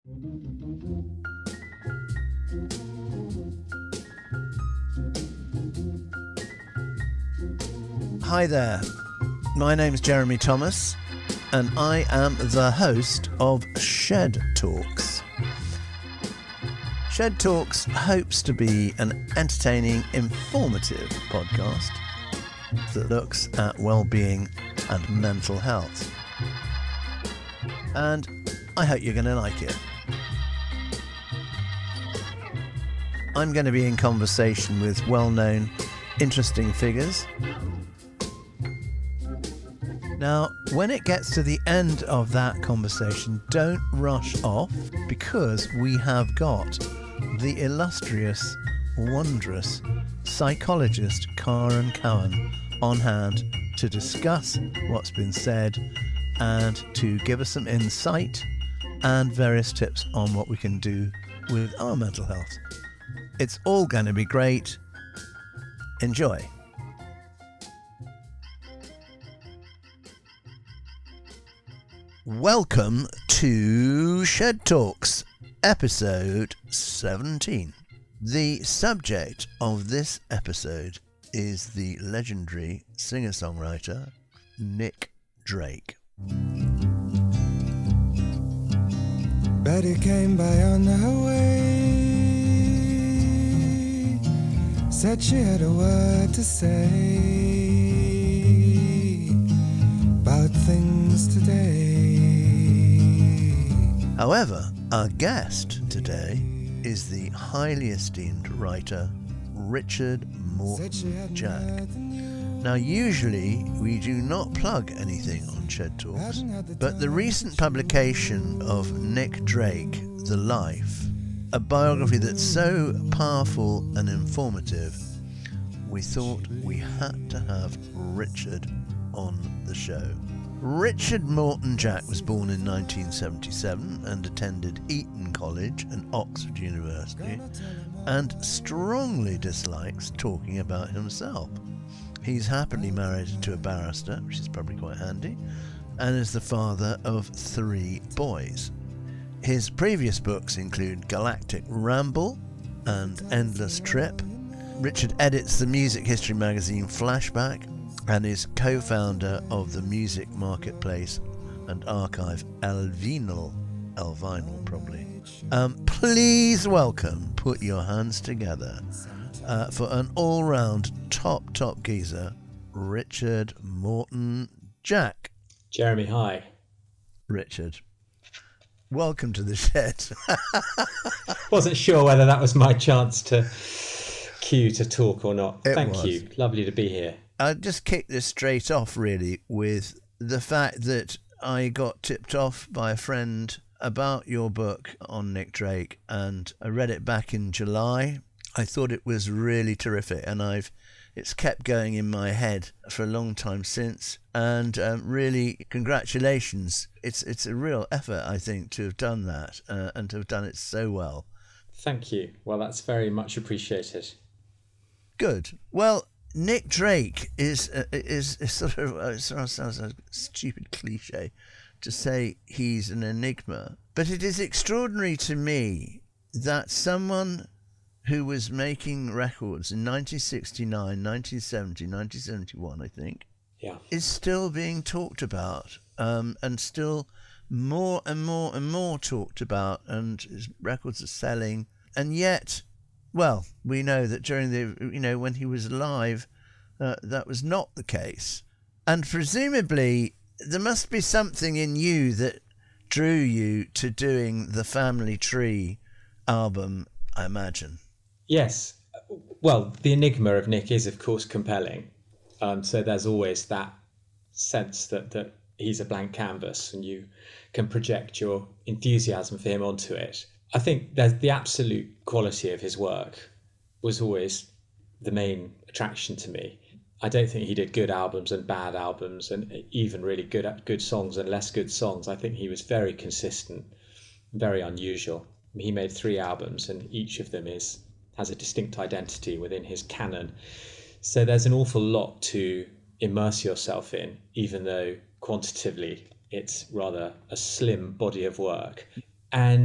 Hi there, my name's Jeremy Thomas and I am the host of Shed Talks. Shed Talks hopes to be an entertaining, informative podcast that looks at well-being and mental health. And I hope you're going to like it. I'm going to be in conversation with well-known, interesting figures. Now, when it gets to the end of that conversation, don't rush off, because we have got the illustrious, wondrous psychologist Karen Cowan on hand to discuss what's been said and to give us some insight and various tips on what we can do with our mental health. It's all going to be great. Enjoy. Welcome to Shed Talks, episode 17. The subject of this episode is the legendary singer-songwriter Nick Drake. Betty came by on her way, said she had a word to say about things today. However, our guest today is the highly esteemed writer Richard Morton Jack. Now, usually we do not plug anything on Shed Talks, but the recent publication of Nick Drake, The Life, a biography that's so powerful and informative, we thought we had to have Richard on the show. Richard Morton Jack was born in 1977 and attended Eton College and Oxford University, and strongly dislikes talking about himself. He's happily married to a barrister, which is probably quite handy, and is the father of 3 boys. His previous books include Galactic Ramble and Endless Trip. Richard edits the music history magazine Flashback and is co-founder of the music marketplace and archive Elvinyl probably. Please welcome, put your hands together, for an all-round top geezer, Richard Morton Jack. Jeremy, hi. Richard, welcome to the shed. Wasn't sure whether that was my chance to cue to talk or not. Thank you. Lovely to be here. I'll just kick this straight off, really, with the fact that I got tipped off by a friend about your book on Nick Drake, and I read it back in July. I thought it was really terrific, and it's kept going in my head for a long time since. And really, congratulations. It's a real effort, I think, to have done that and to have done it so well. Thank you. Well, that's very much appreciated. Good. Well, Nick Drake is sort of, it sounds a stupid cliche to say he's an enigma, but it is extraordinary to me that someone who was making records in 1969, 1970, 1971, I think, is still being talked about, and still more and more and more talked about, and his records are selling. And yet, well, we know that during when he was alive, that was not the case. And presumably, there must be something in you that drew you to doing the Family Tree album, I imagine. Yes. Well, the enigma of Nick is, of course, compelling. So there's always that sense that he's a blank canvas and you can project your enthusiasm for him onto it. I think that the absolute quality of his work was always the main attraction to me. I don't think he did good albums and bad albums, and even really good songs and less good songs. I think he was very consistent, very unusual. He made 3 albums, and each of them has a distinct identity within his canon. So there's an awful lot to immerse yourself in, even though quantitatively it's rather a slim body of work. And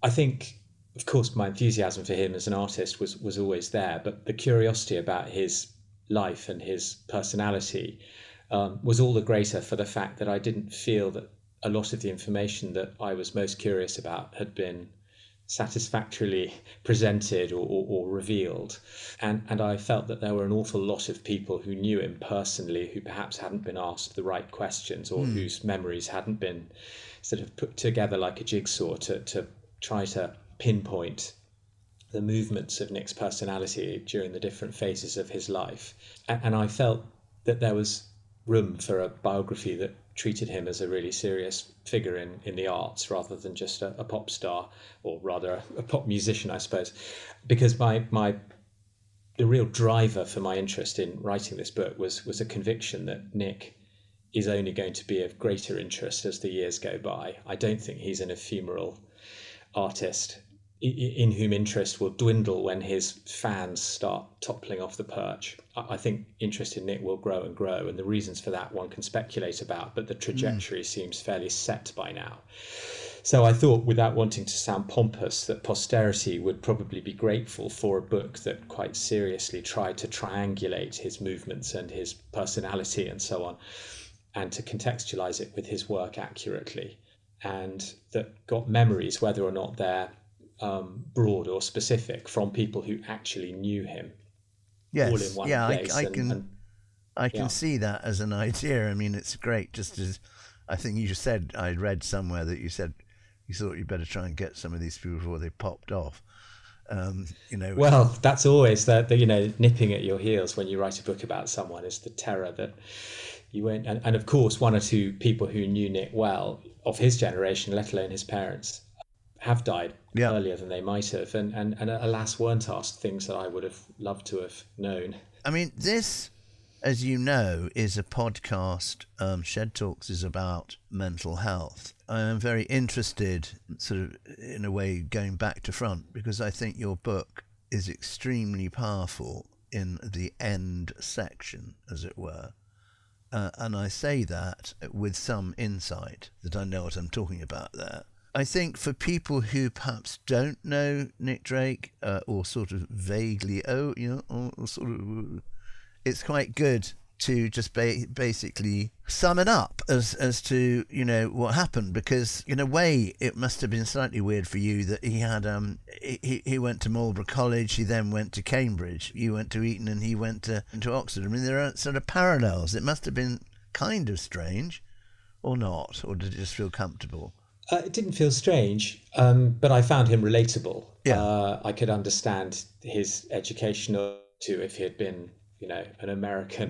I think, of course, my enthusiasm for him as an artist was always there, but the curiosity about his life and his personality was all the greater for the fact that I didn't feel that a lot of the information that I was most curious about had been satisfactorily presented or revealed. And I felt that there were an awful lot of people who knew him personally who perhaps hadn't been asked the right questions, or whose memories hadn't been sort of put together like a jigsaw to try to pinpoint the movements of Nick's personality during the different phases of his life. And I felt that there was room for a biography that treated him as a really serious figure in the arts, rather than just a pop star, or rather a pop musician, I suppose. Because the real driver for my interest in writing this book was a conviction that Nick is only going to be of greater interest as the years go by. I don't think he's an ephemeral artist in whom interest will dwindle when his fans start toppling off the perch. I think interest in Nick will grow and grow, and the reasons for that one can speculate about, but the trajectory seems fairly set by now. So I thought, without wanting to sound pompous, that posterity would probably be grateful for a book that quite seriously tried to triangulate his movements and his personality and so on, and to contextualize it with his work accurately, and that got memories, whether or not they're broad or specific, from people who actually knew him. Yes, all in one place. I can see that as an idea. I mean, it's great. Just as I think you just said, I read somewhere that you said you thought you'd better try and get some of these people before they popped off. Well, that's always the nipping at your heels when you write a book about someone, is the terror that you won't. And of course, one or two people who knew Nick well, of his generation, let alone his parents, have died earlier than they might have, and alas, weren't asked things that I would have loved to have known. I mean, this, as you know, is a podcast. Shed Talks is about mental health. I am very interested, sort of in a way, going back to front, because I think your book is extremely powerful in the end section, as it were. And I say that with some insight, that I know what I'm talking about there. I think for people who perhaps don't know Nick Drake, or sort of vaguely, it's quite good to just basically sum it up as to, what happened, because in a way it must have been slightly weird for you that he had, he went to Marlborough College, he then went to Cambridge, you went to Eton and he went to Oxford. I mean, there are sort of parallels. It must have been kind of strange, or not, or did it just feel comfortable? It didn't feel strange, but I found him relatable. Yeah. I could understand his educational too if he had been, an American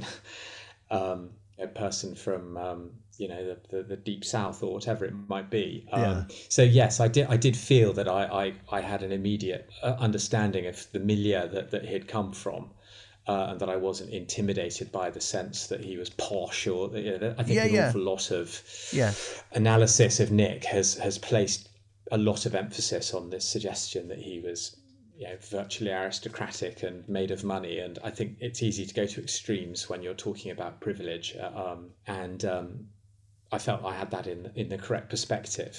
a person from, the deep south or whatever it might be. So yes, I did feel that I had an immediate understanding of the milieu that he had come from. And that I wasn't intimidated by the sense that he was posh, or I think an awful lot of analysis of Nick has placed a lot of emphasis on this suggestion that he was virtually aristocratic and made of money, and I think it's easy to go to extremes when you're talking about privilege, and I felt I had that in the correct perspective.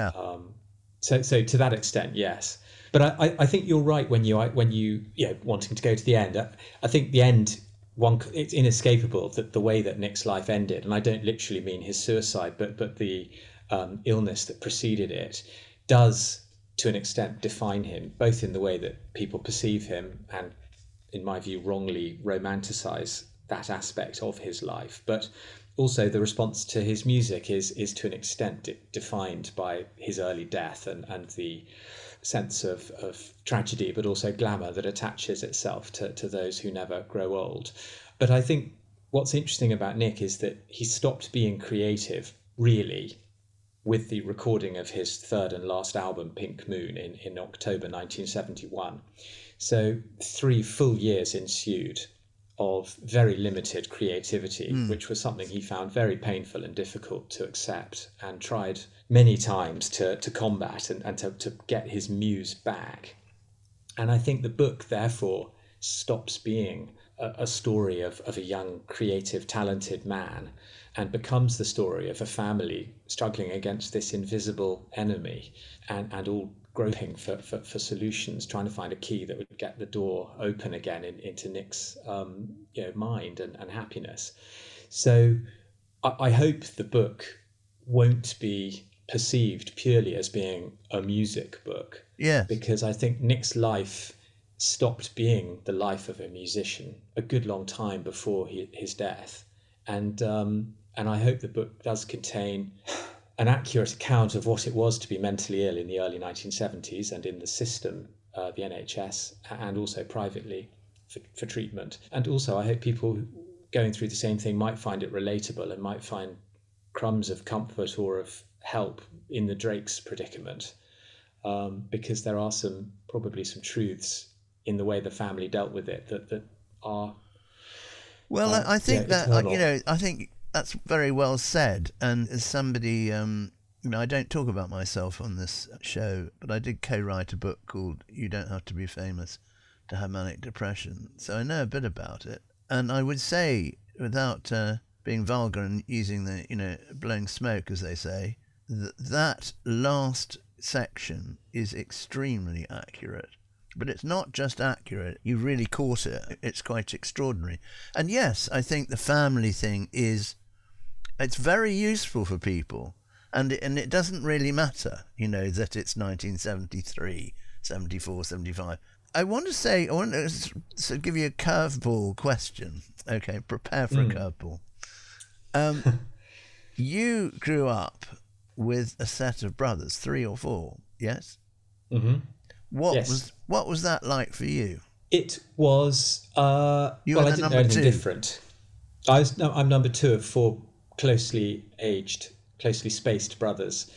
So to that extent, yes. But I think you're right when you wanting to go to the end. I think the end, it's inescapable that the way that Nick's life ended, and I don't literally mean his suicide, but the illness that preceded it, does to an extent define him, both in the way that people perceive him and, in my view, wrongly romanticize that aspect of his life. But also the response to his music is to an extent defined by his early death and the sense of tragedy, but also glamour that attaches itself to those who never grow old. But I think what's interesting about Nick is that he stopped being creative, really, with the recording of his third and last album, Pink Moon, in October 1971. So 3 full years ensued of very limited creativity, which was something he found very painful and difficult to accept, and tried many times to combat and to get his muse back. And I think the book, therefore, stops being a story of a young, creative, talented man, and becomes the story of a family struggling against this invisible enemy, and all groping for solutions, trying to find a key that would get the door open again into Nick's mind and happiness. So I hope the book won't be perceived purely as being a music book. Yeah. Because I think Nick's life stopped being the life of a musician a good long time before his death. And I hope the book does contain an accurate account of what it was to be mentally ill in the early 1970s and in the system, the NHS, and also privately for treatment. And also I hope people going through the same thing might find it relatable and might find crumbs of comfort or of help in the Drake's predicament, because there are probably some truths in the way the family dealt with it that are... Well, I think that, eternal. I think that's very well said. And as somebody, I don't talk about myself on this show, but I did co-write a book called You Don't Have to Be Famous to Have Manic Depression. So I know a bit about it. And I would say, without being vulgar and using the, blowing smoke, as they say, that last section is extremely accurate. But it's not just accurate, you really caught it. It's quite extraordinary. And yes, I think the family thing it's very useful for people. And it doesn't really matter, that it's 1973, 74, 75. I want to give you a curveball question. Okay, prepare for a curveball. You grew up with a set of brothers, 3 or 4, yes? Mm-hmm. What was that like for you? It was I didn't know anything different. I'm number 2 of 4 closely spaced brothers.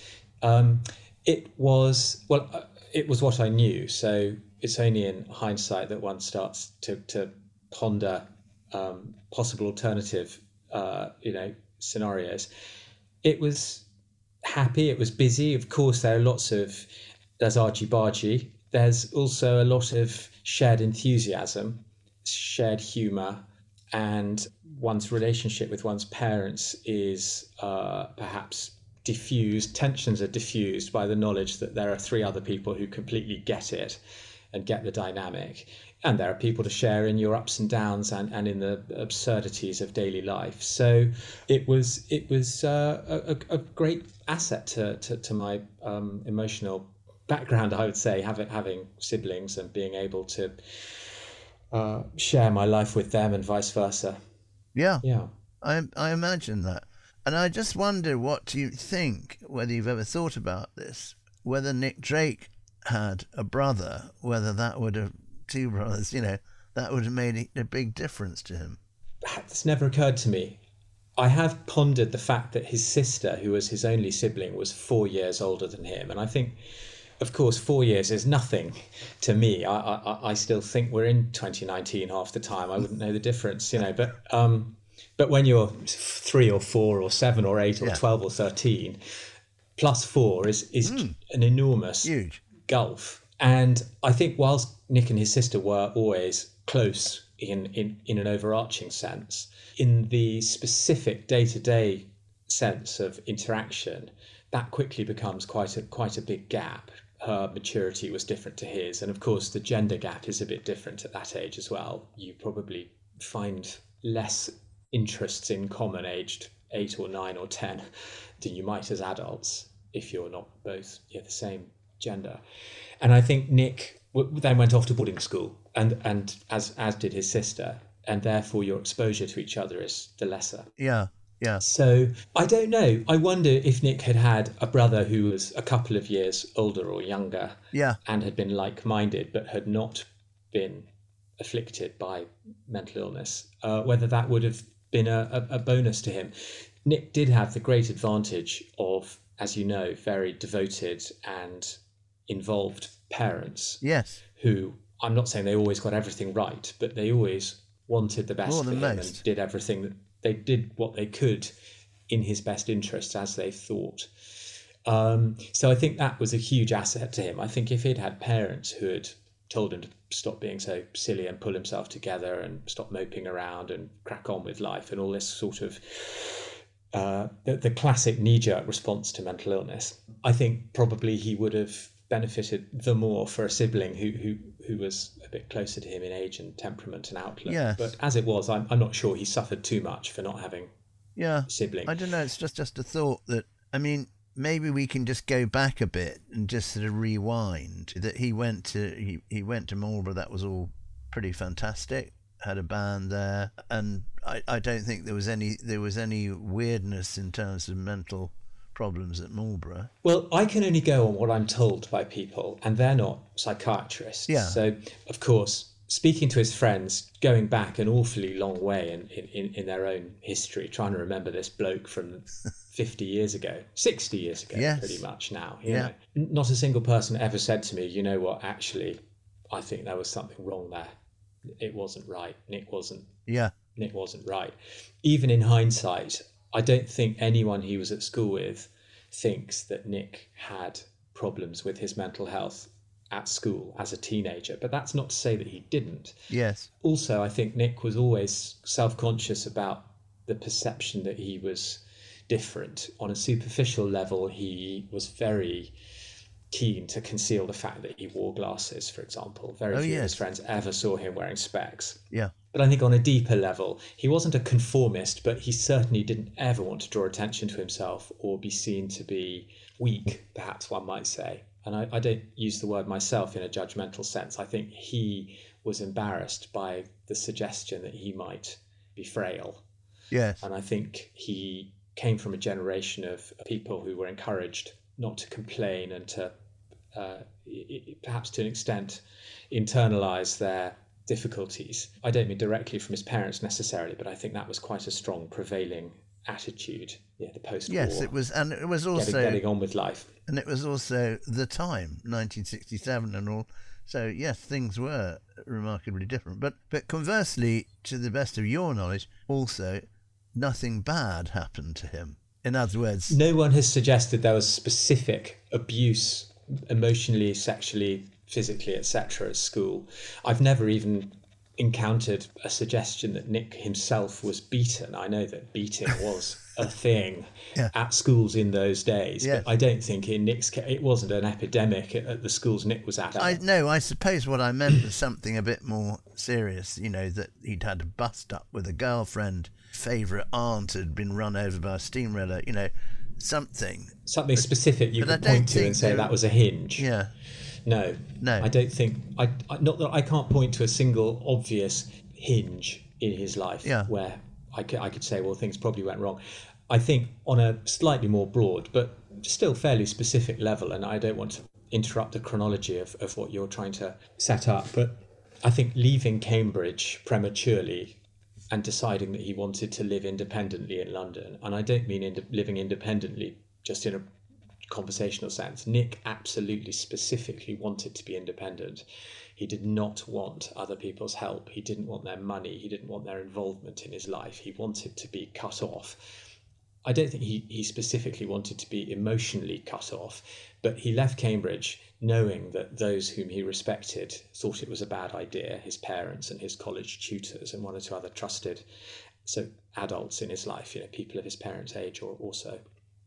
It was what I knew. So it's only in hindsight that one starts to ponder possible alternative scenarios. It was happy. It was busy. Of course, there's argy-bargy. There's also a lot of shared enthusiasm, shared humour, and one's relationship with one's parents is perhaps diffused. Tensions are diffused by the knowledge that there are 3 other people who completely get it and get the dynamic. And there are people to share in your ups and downs and in the absurdities of daily life. So it was a great asset to my emotional background, I would say, having siblings and being able to share my life with them and vice versa. Yeah. Yeah. I imagine that. And I just wonder, what you think, whether you've ever thought about this, whether Nick Drake had a brother, whether that would have 2 brothers, that would have made a big difference to him. It's never occurred to me. I have pondered the fact that his sister, who was his only sibling, was 4 years older than him. And I think, of course, 4 years is nothing to me. I still think we're in 2019 half the time. I wouldn't know the difference, But when you're 3 or 4 or 7 or 8 or 12 or 13, plus 4 is an enormous huge gulf. And I think whilst Nick and his sister were always close in an overarching sense, in the specific day-to-day sense of interaction, that quickly becomes quite a big gap. Her maturity was different to his, and of course the gender gap is a bit different at that age as well. You probably find less interests in common aged 8 or 9 or 10 than you might as adults if you're not both the same gender. And I think Nick then went off to boarding school, and as did his sister, and therefore your exposure to each other is the lesser. Yeah. So I don't know. I wonder if Nick had a brother who was a couple of years older or younger, and had been like-minded but had not been afflicted by mental illness, whether that would have been a bonus to him. Nick did have the great advantage of, as you know, very devoted and involved parents. Yes. Who, I'm not saying they always got everything right, but they always wanted the best for him and did everything that they did what they could in his best interests, as they thought. So I think that was a huge asset to him. I think if he'd had parents who had told him to stop being so silly and pull himself together and stop moping around and crack on with life and all this sort of the classic knee-jerk response to mental illness. I think probably he would have benefited the more for a sibling who was a bit closer to him in age and temperament and outlook. Yes. But as it was, I'm not sure he suffered too much for not having a sibling. I don't know, it's just a thought that, I mean, maybe we can just go back a bit and just sort of rewind that he went to Marlborough. That was all pretty fantastic. Had a band there, and I don't think there was any weirdness in terms of mental problems at Marlborough. Well, I can only go on what I'm told by people, and they're not psychiatrists. Yeah. So, of course, speaking to his friends, going back an awfully long way in their own history, trying to remember this bloke from 50 years ago, 60 years ago, Yes. pretty much now. You know. Not a single person ever said to me, you know what, actually, I think there was something wrong there. It wasn't right. Nick wasn't right. Even in hindsight, I don't think anyone he was at school with thinks that Nick had problems with his mental health at school as a teenager, but that's not to say that he didn't. Yes. Also, I think Nick was always self-conscious about the perception that he was different. On a superficial level, he was very keen to conceal the fact that he wore glasses, for example. Very few of his friends ever saw him wearing specs. Yeah. But I think on a deeper level, he wasn't a conformist, but he certainly didn't ever want to draw attention to himself or be seen to be weak, perhaps one might say. And I don't use the word myself in a judgmental sense. I think he was embarrassed by the suggestion that he might be frail. Yes. And I think he came from a generation of people who were encouraged not to complain and to perhaps to an extent internalize their difficulties. I don't mean directly from his parents necessarily, but I think that was quite a strong prevailing attitude. Yeah, the post-war. Yes, it was, and it was also getting on with life. And it was also the time, 1967 and all. So yes, things were remarkably different. But conversely, to the best of your knowledge, also nothing bad happened to him. In other words, no one has suggested there was specific abuse, emotionally, sexually, physically, etc. at school. I've never even encountered a suggestion that Nick himself was beaten. I know that beating was a thing at schools in those days, but I don't think in Nick's case, it wasn't an epidemic at the schools Nick was at. I suppose what I meant was something a bit more serious, you know, that he'd had a bust up with a girlfriend, favourite aunt had been run over by a steamroller, you know, something specific you could point to and say that was a hinge. No, I don't think. Not that I can't point to a single obvious hinge in his life where I could say, well, things probably went wrong. I think on a slightly more broad, but still fairly specific level, and I don't want to interrupt the chronology of what you're trying to set up, but I think leaving Cambridge prematurely and deciding that he wanted to live independently in London, and I don't mean living independently just in a conversational sense. Nick absolutely specifically wanted to be independent. He did not want other people's help. He didn't want their money. He didn't want their involvement in his life. He wanted to be cut off. I don't think he specifically wanted to be emotionally cut off, but he left Cambridge knowing that those whom he respected thought it was a bad idea, his parents and his college tutors and one or two other trusted adults in his life, you know, people of his parents' age or so.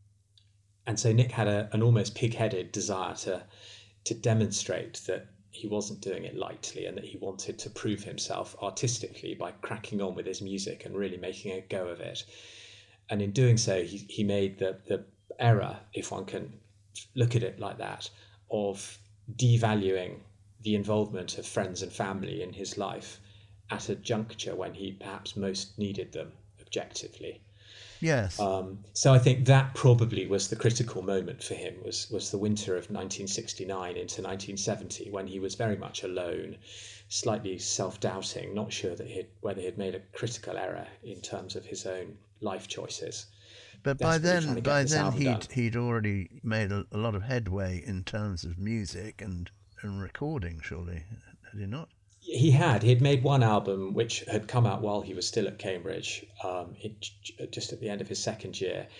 And so Nick had an almost pig-headed desire to demonstrate that he wasn't doing it lightly and that he wanted to prove himself artistically by cracking on with his music and really making a go of it. And in doing so, he made the error, if one can look at it like that, of devaluing the involvement of friends and family in his life at a juncture when he perhaps most needed them objectively. Yes. So I think that probably was the critical moment for him, was the winter of 1969 into 1970, when he was very much alone, slightly self-doubting, not sure that whether he'd made a critical error in terms of his own life choices. But by then he'd already made a lot of headway in terms of music and recording, surely, had he not? He'd made one album which had come out while he was still at Cambridge, just at the end of his second year.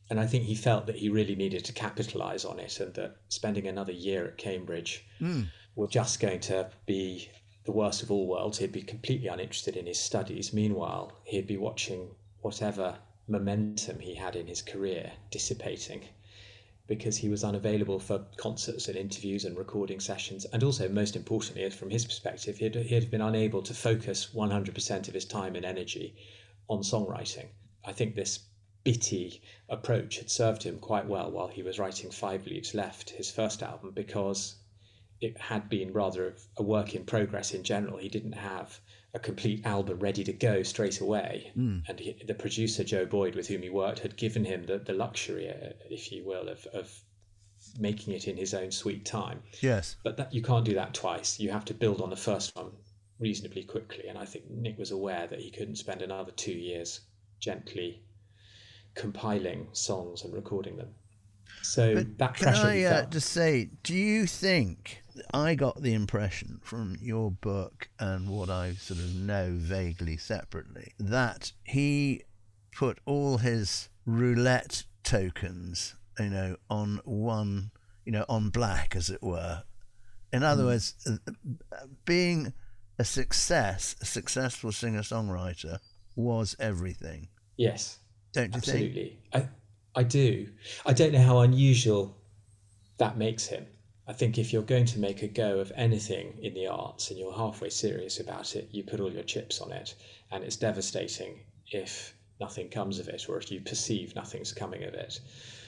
And I think he felt that he really needed to capitalise on it, and that spending another year at Cambridge was just going to be the worst of all worlds. He'd be completely uninterested in his studies. Meanwhile, he'd be watching whatever momentum he had in his career dissipating, because he was unavailable for concerts and interviews and recording sessions. And also, most importantly, from his perspective, he'd have been unable to focus 100% of his time and energy on songwriting. I think this bitty approach had served him quite well while he was writing Five Leaves Left, his first album, because it had been rather a work in progress in general. He didn't have a complete album ready to go straight away. And the producer, Joe Boyd, with whom he worked, had given him the luxury, if you will, of making it in his own sweet time. Yes. But you can't do that twice. You have to build on the first one reasonably quickly. And I think Nick was aware that he couldn't spend another 2 years gently compiling songs and recording them. So But that can pressure I he felt. just say, do you think, I got the impression from your book and what I sort of know vaguely separately, that he put all his roulette tokens, on one, on black, as it were. In other words, being a successful singer-songwriter was everything. Yes, Don't you think? absolutely. I do. I don't know how unusual that makes him. I think if you're going to make a go of anything in the arts and you're halfway serious about it, you put all your chips on it. And it's devastating if nothing comes of it, or if you perceive nothing's coming of it.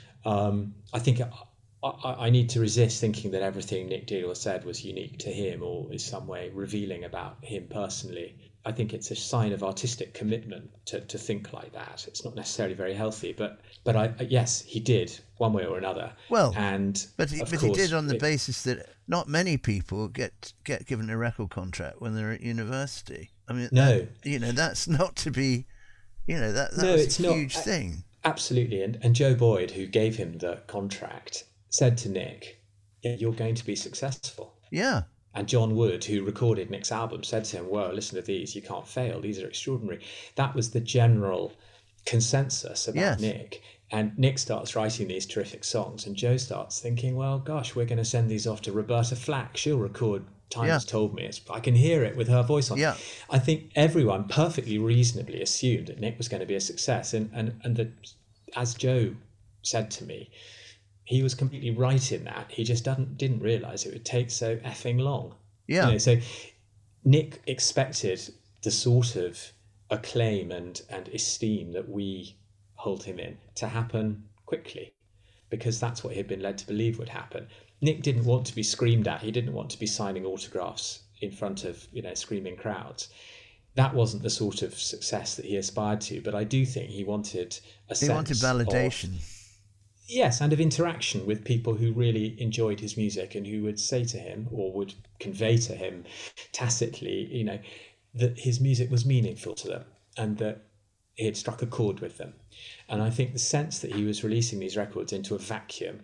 I think I need to resist thinking that everything Nick did or said was unique to him or is some way revealing about him personally. I think it's a sign of artistic commitment to think like that. It's not necessarily very healthy, but yes, he did one way or another. Well, and but he did on the basis that not many people get given a record contract when they're at university. I mean, no, that's not to be, that no, was it's a not, huge thing. Absolutely, and Joe Boyd, who gave him the contract, said to Nick, "Yeah, you're going to be successful." Yeah. And John Wood, who recorded Nick's album, said to him, "Well, listen to these. You can't fail. These are extraordinary." That was the general consensus about Yes. Nick. And Nick starts writing these terrific songs, and Joe starts thinking, well, gosh, we're going to send these off to Roberta Flack. She'll record Time Has Told Me. I can hear it with her voice on. Yeah. I think everyone perfectly reasonably assumed that Nick was going to be a success. And that, as Joe said to me, he was completely right in that. He just didn't realise it would take so effing long. Yeah. So Nick expected the sort of acclaim and esteem that we hold him in to happen quickly, because that's what he'd been led to believe would happen. Nick didn't want to be screamed at. He didn't want to be signing autographs in front of screaming crowds. That wasn't the sort of success that he aspired to. But I do think he wanted He wanted validation. Yes, and of interaction with people who really enjoyed his music and who would say to him, or would convey to him tacitly, that his music was meaningful to them and that he had struck a chord with them. And I think the sense that he was releasing these records into a vacuum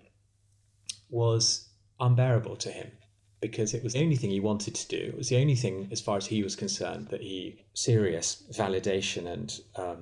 was unbearable to him, because it was the only thing he wanted to do. It was the only thing, as far as he was concerned, that serious validation and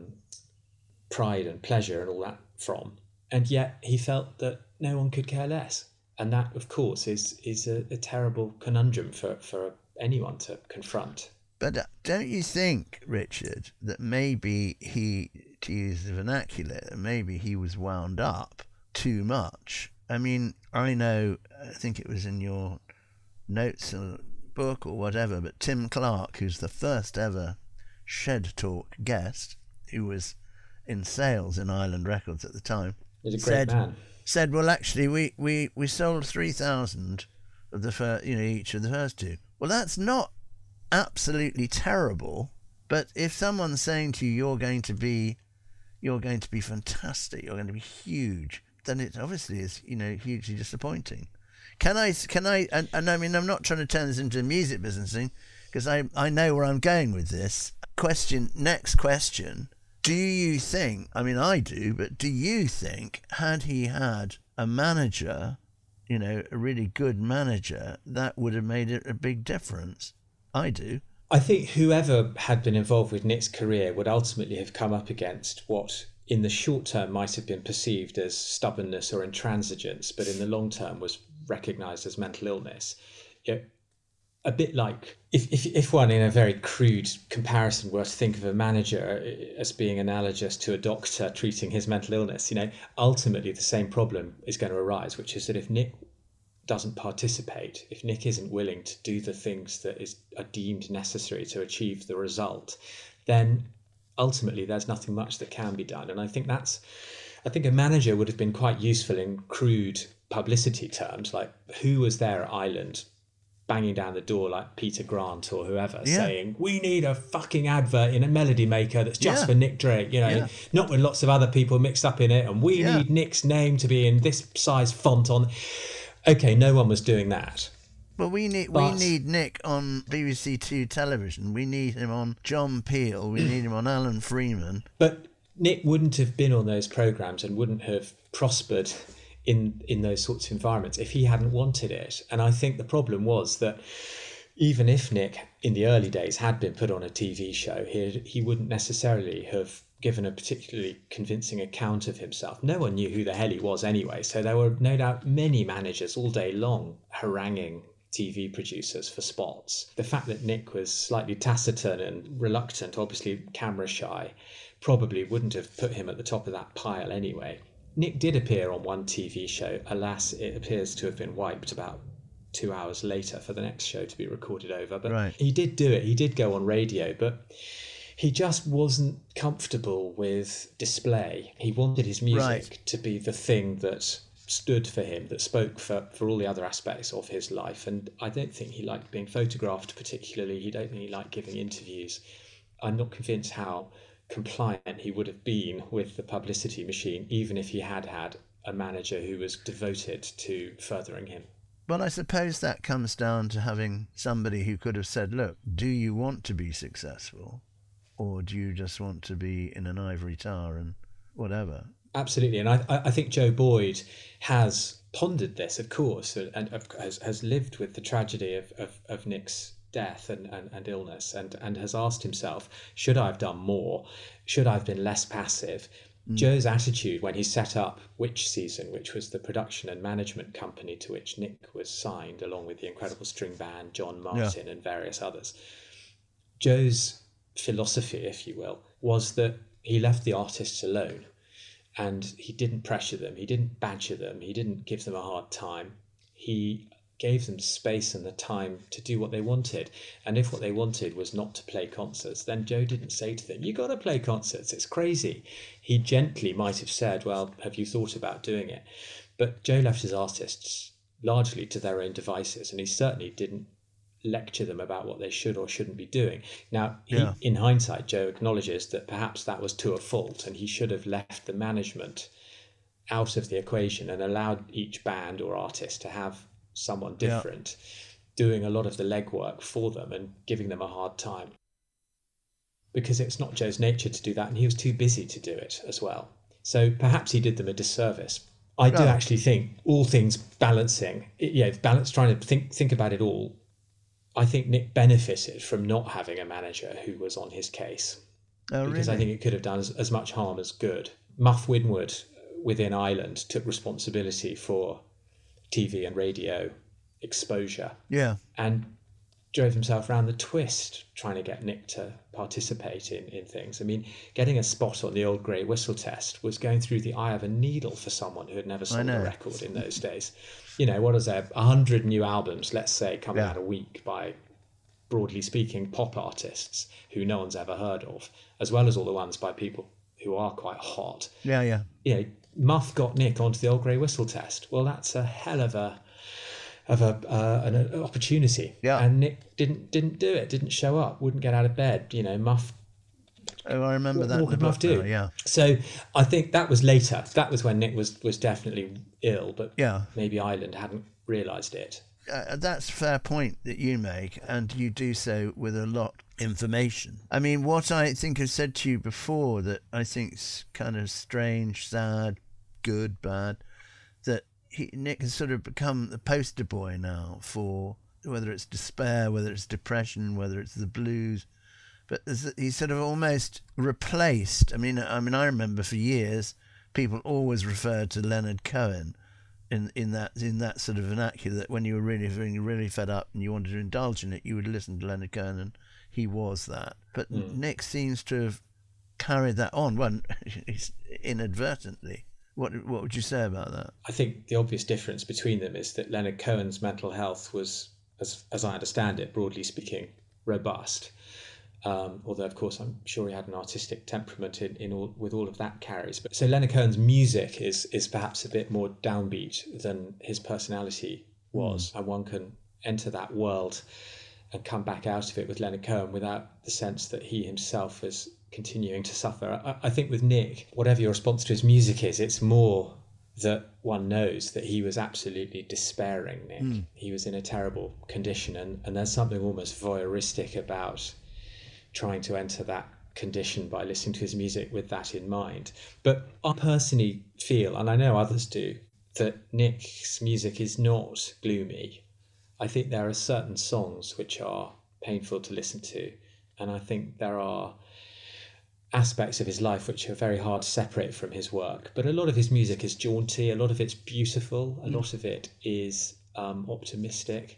pride and pleasure and all that from. And yet he felt that no one could care less. And that, of course, is a terrible conundrum for anyone to confront. But don't you think, Richard, that maybe he, to use the vernacular, maybe he was wound up too much? I mean, I think it was in your notes or book or whatever, but Tim Clark, who's the first ever Shed Talk guest, who was in sales in Island Records at the time, He's a great man. Said, well, actually, we sold 3,000 of the first, each of the first two. Well, that's not absolutely terrible, but if someone's saying to you, you're going to be fantastic, you're going to be huge, then it obviously is, hugely disappointing. Can I, and I mean, I'm not trying to turn this into a music business thing, because I know where I'm going with this. Next question. Do you think, I mean, I do, but do you think, had he had a manager, a really good manager, that would have made it a big difference? I do. I think whoever had been involved with Nick's career would ultimately have come up against what in the short term might have been perceived as stubbornness or intransigence, but in the long term was recognised as mental illness. A bit like if one, in a very crude comparison, were to think of a manager as being analogous to a doctor treating his mental illness, ultimately the same problem is going to arise, which is that if Nick doesn't participate, if Nick isn't willing to do the things that are deemed necessary to achieve the result, then ultimately there's nothing much that can be done. And I think a manager would have been quite useful in crude publicity terms, like who was there at Island banging down the door like Peter Grant or whoever, saying, we need a fucking advert in a Melody Maker that's just for Nick Drake, not with lots of other people mixed up in it, and we need Nick's name to be in this size font on. Okay, no one was doing that. Well, we need Nick on BBC Two television. We need him on John Peel. We need him on Alan Freeman. But Nick wouldn't have been on those programmes and wouldn't have prospered in those sorts of environments if he hadn't wanted it. And I think the problem was that even if Nick in the early days had been put on a TV show, he wouldn't necessarily have given a particularly convincing account of himself. No one knew who the hell he was anyway, so there were no doubt many managers all day long haranguing TV producers for spots. The fact that Nick was slightly taciturn and reluctant, obviously camera shy, probably wouldn't have put him at the top of that pile anyway. Nick did appear on one TV show. Alas, it appears to have been wiped about 2 hours later for the next show to be recorded over. But He did do it. He did go on radio, but he just wasn't comfortable with display. He wanted his music to be the thing that stood for him, that spoke for all the other aspects of his life. And I don't think he liked being photographed particularly. He don't think he liked giving interviews. I'm not convinced how compliant he would have been with the publicity machine, even if he had had a manager who was devoted to furthering him. Well, I suppose that comes down to having somebody who could have said, look, do you want to be successful, or do you just want to be in an ivory tower and whatever? Absolutely. And I think Joe Boyd has pondered this, of course, and has lived with the tragedy of Nick's death and illness, and has asked himself, should I have done more? Should I have been less passive? Joe's attitude when he set up Witch Season, which was the production and management company to which Nick was signed, along with the incredible string band, John Martin and various others. Joe's philosophy, if you will, was that he left the artists alone, and he didn't pressure them, he didn't badger them, he didn't give them a hard time. He gave them space and the time to do what they wanted. And if what they wanted was not to play concerts, then Joe didn't say to them, you got to play concerts, it's crazy. He gently might have said, well, have you thought about doing it? But Joe left his artists largely to their own devices, and he certainly didn't lecture them about what they should or shouldn't be doing. Now, in hindsight, Joe acknowledges that perhaps that was to a fault, and he should have left the management out of the equation and allowed each band or artist to have someone different doing a lot of the legwork for them and giving them a hard time, because it's not Joe's nature to do that, and he was too busy to do it as well. So perhaps he did them a disservice. I do actually think, all things balancing, trying to think about it all, I think Nick benefited from not having a manager who was on his case, because I think it could have done as much harm as good. Muff Winwood within Island took responsibility for TV and radio exposure, and drove himself around the twist trying to get Nick to participate in things. I mean, getting a spot on the Old Grey Whistle test was going through the eye of a needle for someone who had never sold a record in those days. What is there, 100 new albums, let's say, coming out a week by, broadly speaking, pop artists who no one's ever heard of, as well as all the ones by people who are quite hot. Muff got Nick onto the Old Grey Whistle test. Well, that's a hell of an opportunity. And Nick didn't do it, didn't show up, wouldn't get out of bed. Muff. Oh, I remember that. What could Muff do? So I think that was later. That was when Nick was definitely ill, but maybe Island hadn't realised it. That's a fair point that you make, and you do so with a lot of information. I mean, what I think I've said to you before that I think's kind of strange, sad, good, bad, that Nick has sort of become the poster boy now for whether it's despair, whether it's depression, whether it's the blues, but he's sort of almost replaced. I mean, I remember for years people always referred to Leonard Cohen in that sort of vernacular, that when you were really fed up and you wanted to indulge in it, you would listen to Leonard Cohen, and he was that. But Nick seems to have carried that on, well, inadvertently. What would you say about that? I think the obvious difference between them is that Leonard Cohen's mental health was, as I understand it, broadly speaking, robust. Although, of course, I'm sure he had an artistic temperament with all of that carries. But so Leonard Cohen's music is perhaps a bit more downbeat than his personality was, and one can enter that world and come back out of it with Leonard Cohen without the sense that he himself is continuing to suffer. I think with Nick, whatever your response to his music is, it's more that one knows that he was absolutely despairing, Nick. He was in a terrible condition, and there's something almost voyeuristic about trying to enter that condition by listening to his music with that in mind. But I personally feel, and I know others do, that Nick's music is not gloomy. I think there are certain songs which are painful to listen to, and I think there are aspects of his life which are very hard to separate from his work. But a lot of his music is jaunty, a lot of it's beautiful, a lot of it is optimistic.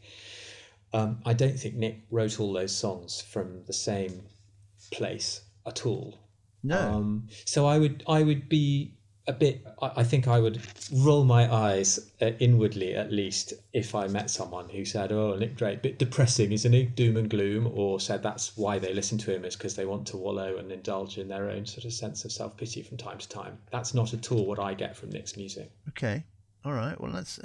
I don't think Nick wrote all those songs from the same place at all. No. So I would be a bit, I think I would roll my eyes inwardly, at least, if I met someone who said, oh, Nick Drake, bit depressing, isn't he? Doom and gloom, or said that's why they listen to him, is because they want to wallow and indulge in their own sort of sense of self-pity from time to time. That's not at all what I get from Nick's music. Okay. All right. Well, that's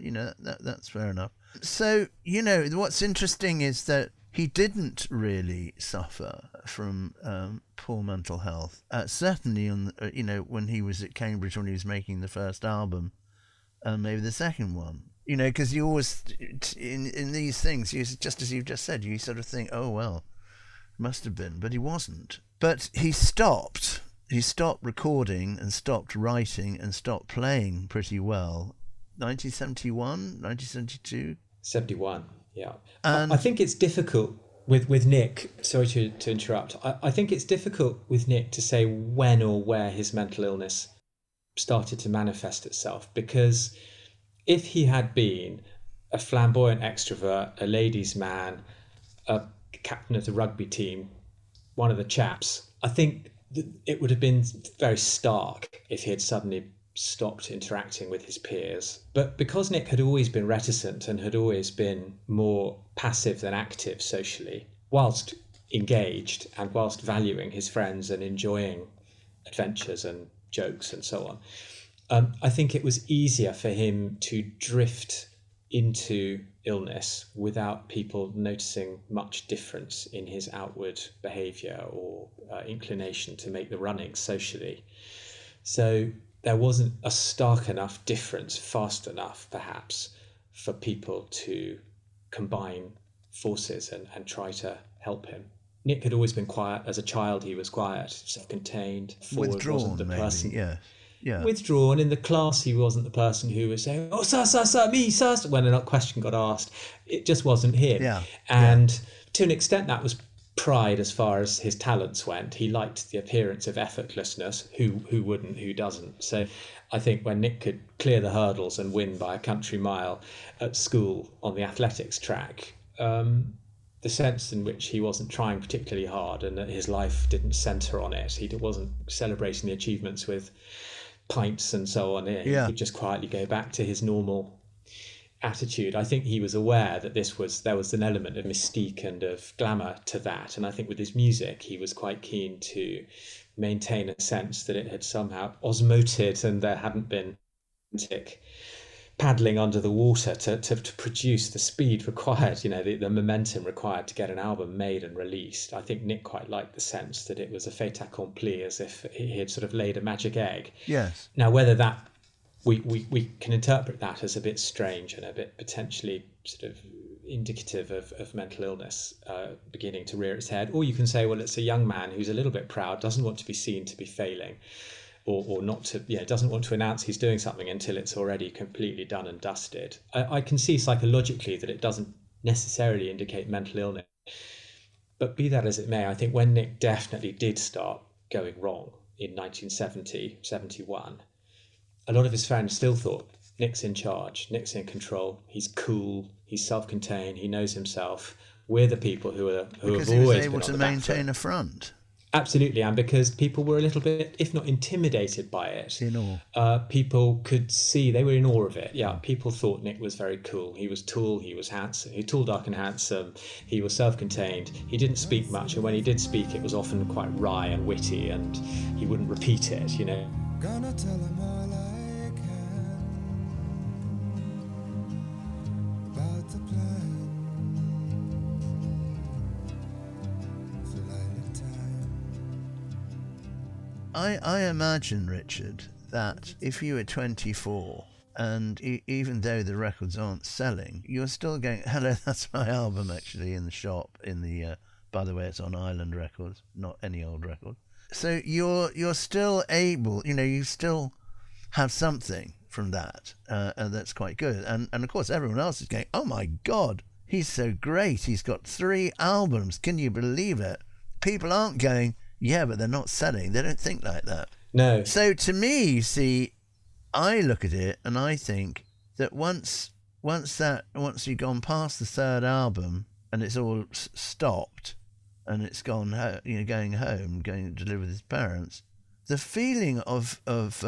fair enough. So, what's interesting is that he didn't really suffer from poor mental health. Certainly, when he was at Cambridge, when he was making the first album, and maybe the second one. Because you always, in these things, just as you've just said, you sort of think, oh well, must have been, but he wasn't. But he stopped. He stopped recording and stopped writing and stopped playing pretty well. 1971, 1972? 71, yeah. And I think it's difficult with Nick, sorry to interrupt, I think it's difficult with Nick to say when or where his mental illness started to manifest itself, because if he had been a flamboyant extrovert, a ladies' man, a captain of the rugby team, one of the chaps, I think it would have been very stark if he had suddenly stopped interacting with his peers. But because Nick had always been reticent and had always been more passive than active socially, whilst engaged and whilst valuing his friends and enjoying adventures and jokes and so on, I think it was easier for him to drift into illness without people noticing much difference in his outward behaviour or inclination to make the running socially. So there wasn't a stark enough difference fast enough, perhaps, for people to combine forces and try to help him. Nick had always been quiet. As a child, he was quiet, self-contained, withdrawn, maybe, yeah. Withdrawn. In the class, he wasn't the person who was saying, oh, sir, me, sir, when a question got asked. It just wasn't him. Yeah. And to an extent, that was pride as far as his talents went. He liked the appearance of effortlessness. Who wouldn't? Who doesn't? So I think when Nick could clear the hurdles and win by a country mile at school on the athletics track, the sense in which he wasn't trying particularly hard and that his life didn't centre on it, he wasn't celebrating the achievements with pints and so on, he could just quietly go back to his normal attitude. I think he was aware that there was an element of mystique and of glamour to that, and I think with his music he was quite keen to maintain a sense that it had somehow osmoted and there hadn't been paddling under the water to produce the speed required, the momentum required to get an album made and released. I think Nick quite liked the sense that it was a fait accompli, as if he had sort of laid a magic egg. Yes. Now, whether that we can interpret that as a bit strange and a bit potentially sort of indicative of mental illness beginning to rear its head, or you can say, well, it's a young man who's a little bit proud, doesn't want to be seen to be failing, or not to, doesn't want to announce he's doing something until it's already completely done and dusted. I can see psychologically that it doesn't necessarily indicate mental illness. But be that as it may, I think when Nick definitely did start going wrong in 1970, 71, a lot of his friends still thought Nick's in charge, Nick's in control, he's cool, he's self-contained, he knows himself. We're the people who have because always he was been able on to the back maintain foot. a front. Absolutely, and because people were a little bit, if not intimidated by it, In awe. people could see, they were in awe of it. Yeah, people thought Nick was very cool. He was tall, he was handsome, he was tall, dark and handsome, he was self-contained, he didn't speak much, and when he did speak it was often quite wry and witty, and he wouldn't repeat it, you know. Gonna tell him all I can about the plan for lilac time. I imagine, Richard, that if you were 24 and even though the records aren't selling, you're still going, hello, that's my album actually in the shop, in the, by the way, it's on Island Records, not any old record. So you're still able, you know, you still have something from that, and that's quite good. And of course, everyone else is going, oh my God, he's so great. He's got 3 albums. Can you believe it? People aren't going, yeah, but they're not selling. They don't think like that. No. So to me, you see, I look at it and I think that once you've gone past the 3rd album and it's all stopped, and it's gone, going home, going to live with his parents, the feeling of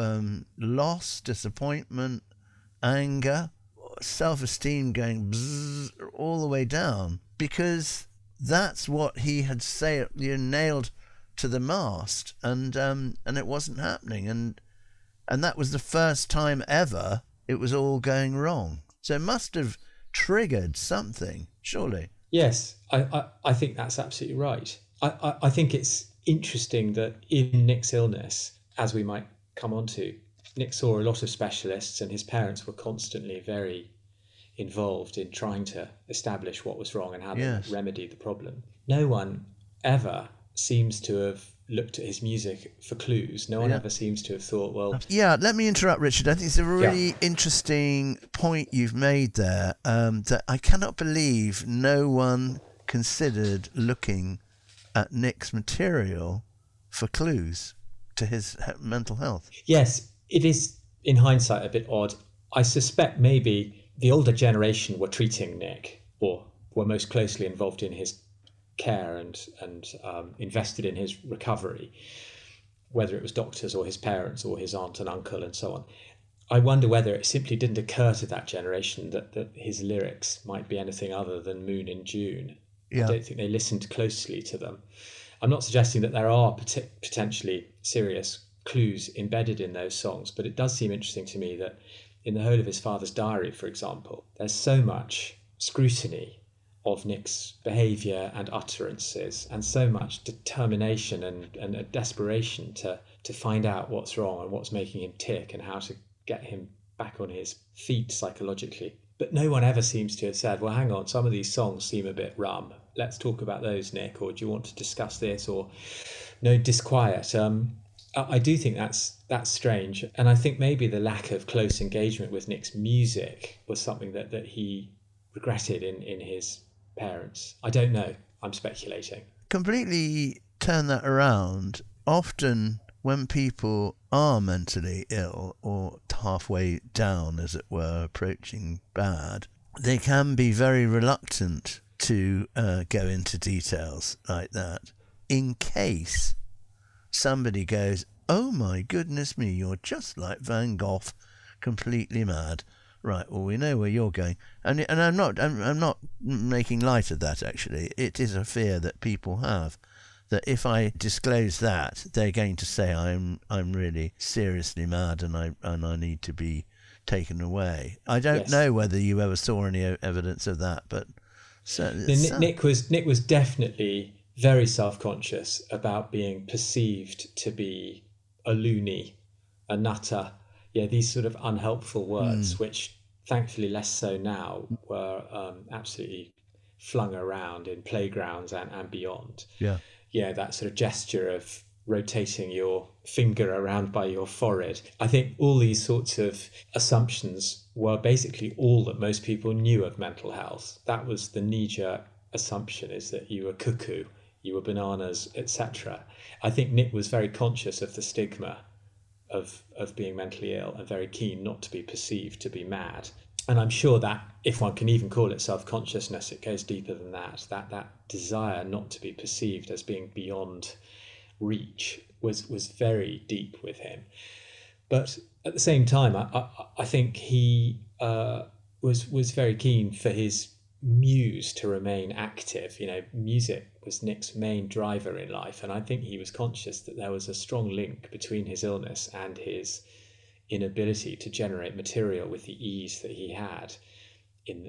loss, disappointment, anger, self-esteem going bzzz, all the way down, because that's what he had nailed to the mast, and it wasn't happening, and that was the first time ever it was all going wrong. So it must have triggered something, surely. Yes, I think that's absolutely right. I think it's interesting that in Nick's illness, as we might come on to, Nick saw a lot of specialists and his parents were constantly very involved in trying to establish what was wrong and how to remedy the problem. No one ever seems to have looked at his music for clues. No one ever seems to have thought, well... Yeah, let me interrupt, Richard. I think it's a really interesting point you've made there, that I cannot believe no one considered looking at Nick's material for clues to his mental health. Yes, it is, in hindsight, a bit odd. I suspect maybe the older generation were treating Nick, or were most closely involved in his care and invested in his recovery, whether it was doctors or his parents or his aunt and uncle and so on. I wonder whether it simply didn't occur to that generation that his lyrics might be anything other than Moon in June. I don't think they listened closely to them. I'm not suggesting that there are potentially serious clues embedded in those songs, but it does seem interesting to me that in the whole of his father's diary, for example, there's so much scrutiny of Nick's behaviour and utterances, and so much determination and a desperation to find out what's wrong and what's making him tick and how to get him back on his feet psychologically. But no one ever seems to have said, well, hang on, some of these songs seem a bit rum. Let's talk about those, Nick, or do you want to discuss this? Or no, disquiet. I do think that's strange. And I think maybe the lack of close engagement with Nick's music was something that he regretted in his parents. I don't know. I'm speculating. Completely turn that around. Often when people are mentally ill or halfway down, as it were, approaching bad, they can be very reluctant to go into details like that in case somebody goes, oh my goodness me, you're just like Van Gogh, completely mad. Right, well, we know where you're going, and I'm not making light of that. Actually, it is a fear that people have, that if I disclose that, they're going to say I'm really seriously mad and I need to be taken away. I don't know whether you ever saw any evidence of that, but Nick was definitely very self-conscious about being perceived to be a loony, a nutter. Yeah, these sort of unhelpful words, which thankfully less so now, were absolutely flung around in playgrounds and beyond. Yeah, that sort of gesture of rotating your finger around by your forehead. I think all these sorts of assumptions were basically all that most people knew of mental health. That was the knee-jerk assumption, is that you were cuckoo you were bananas, etc. I think Nick was very conscious of the stigma of being mentally ill and very keen not to be perceived to be mad. And I'm sure that, if one can even call it self-consciousness, it goes deeper than that. That desire not to be perceived as being beyond reach was very deep with him. But at the same time, I think he was very keen for his muse to remain active. You know, music was Nick's main driver in life, and I think he was conscious that there was a strong link between his illness and his inability to generate material with the ease that he had in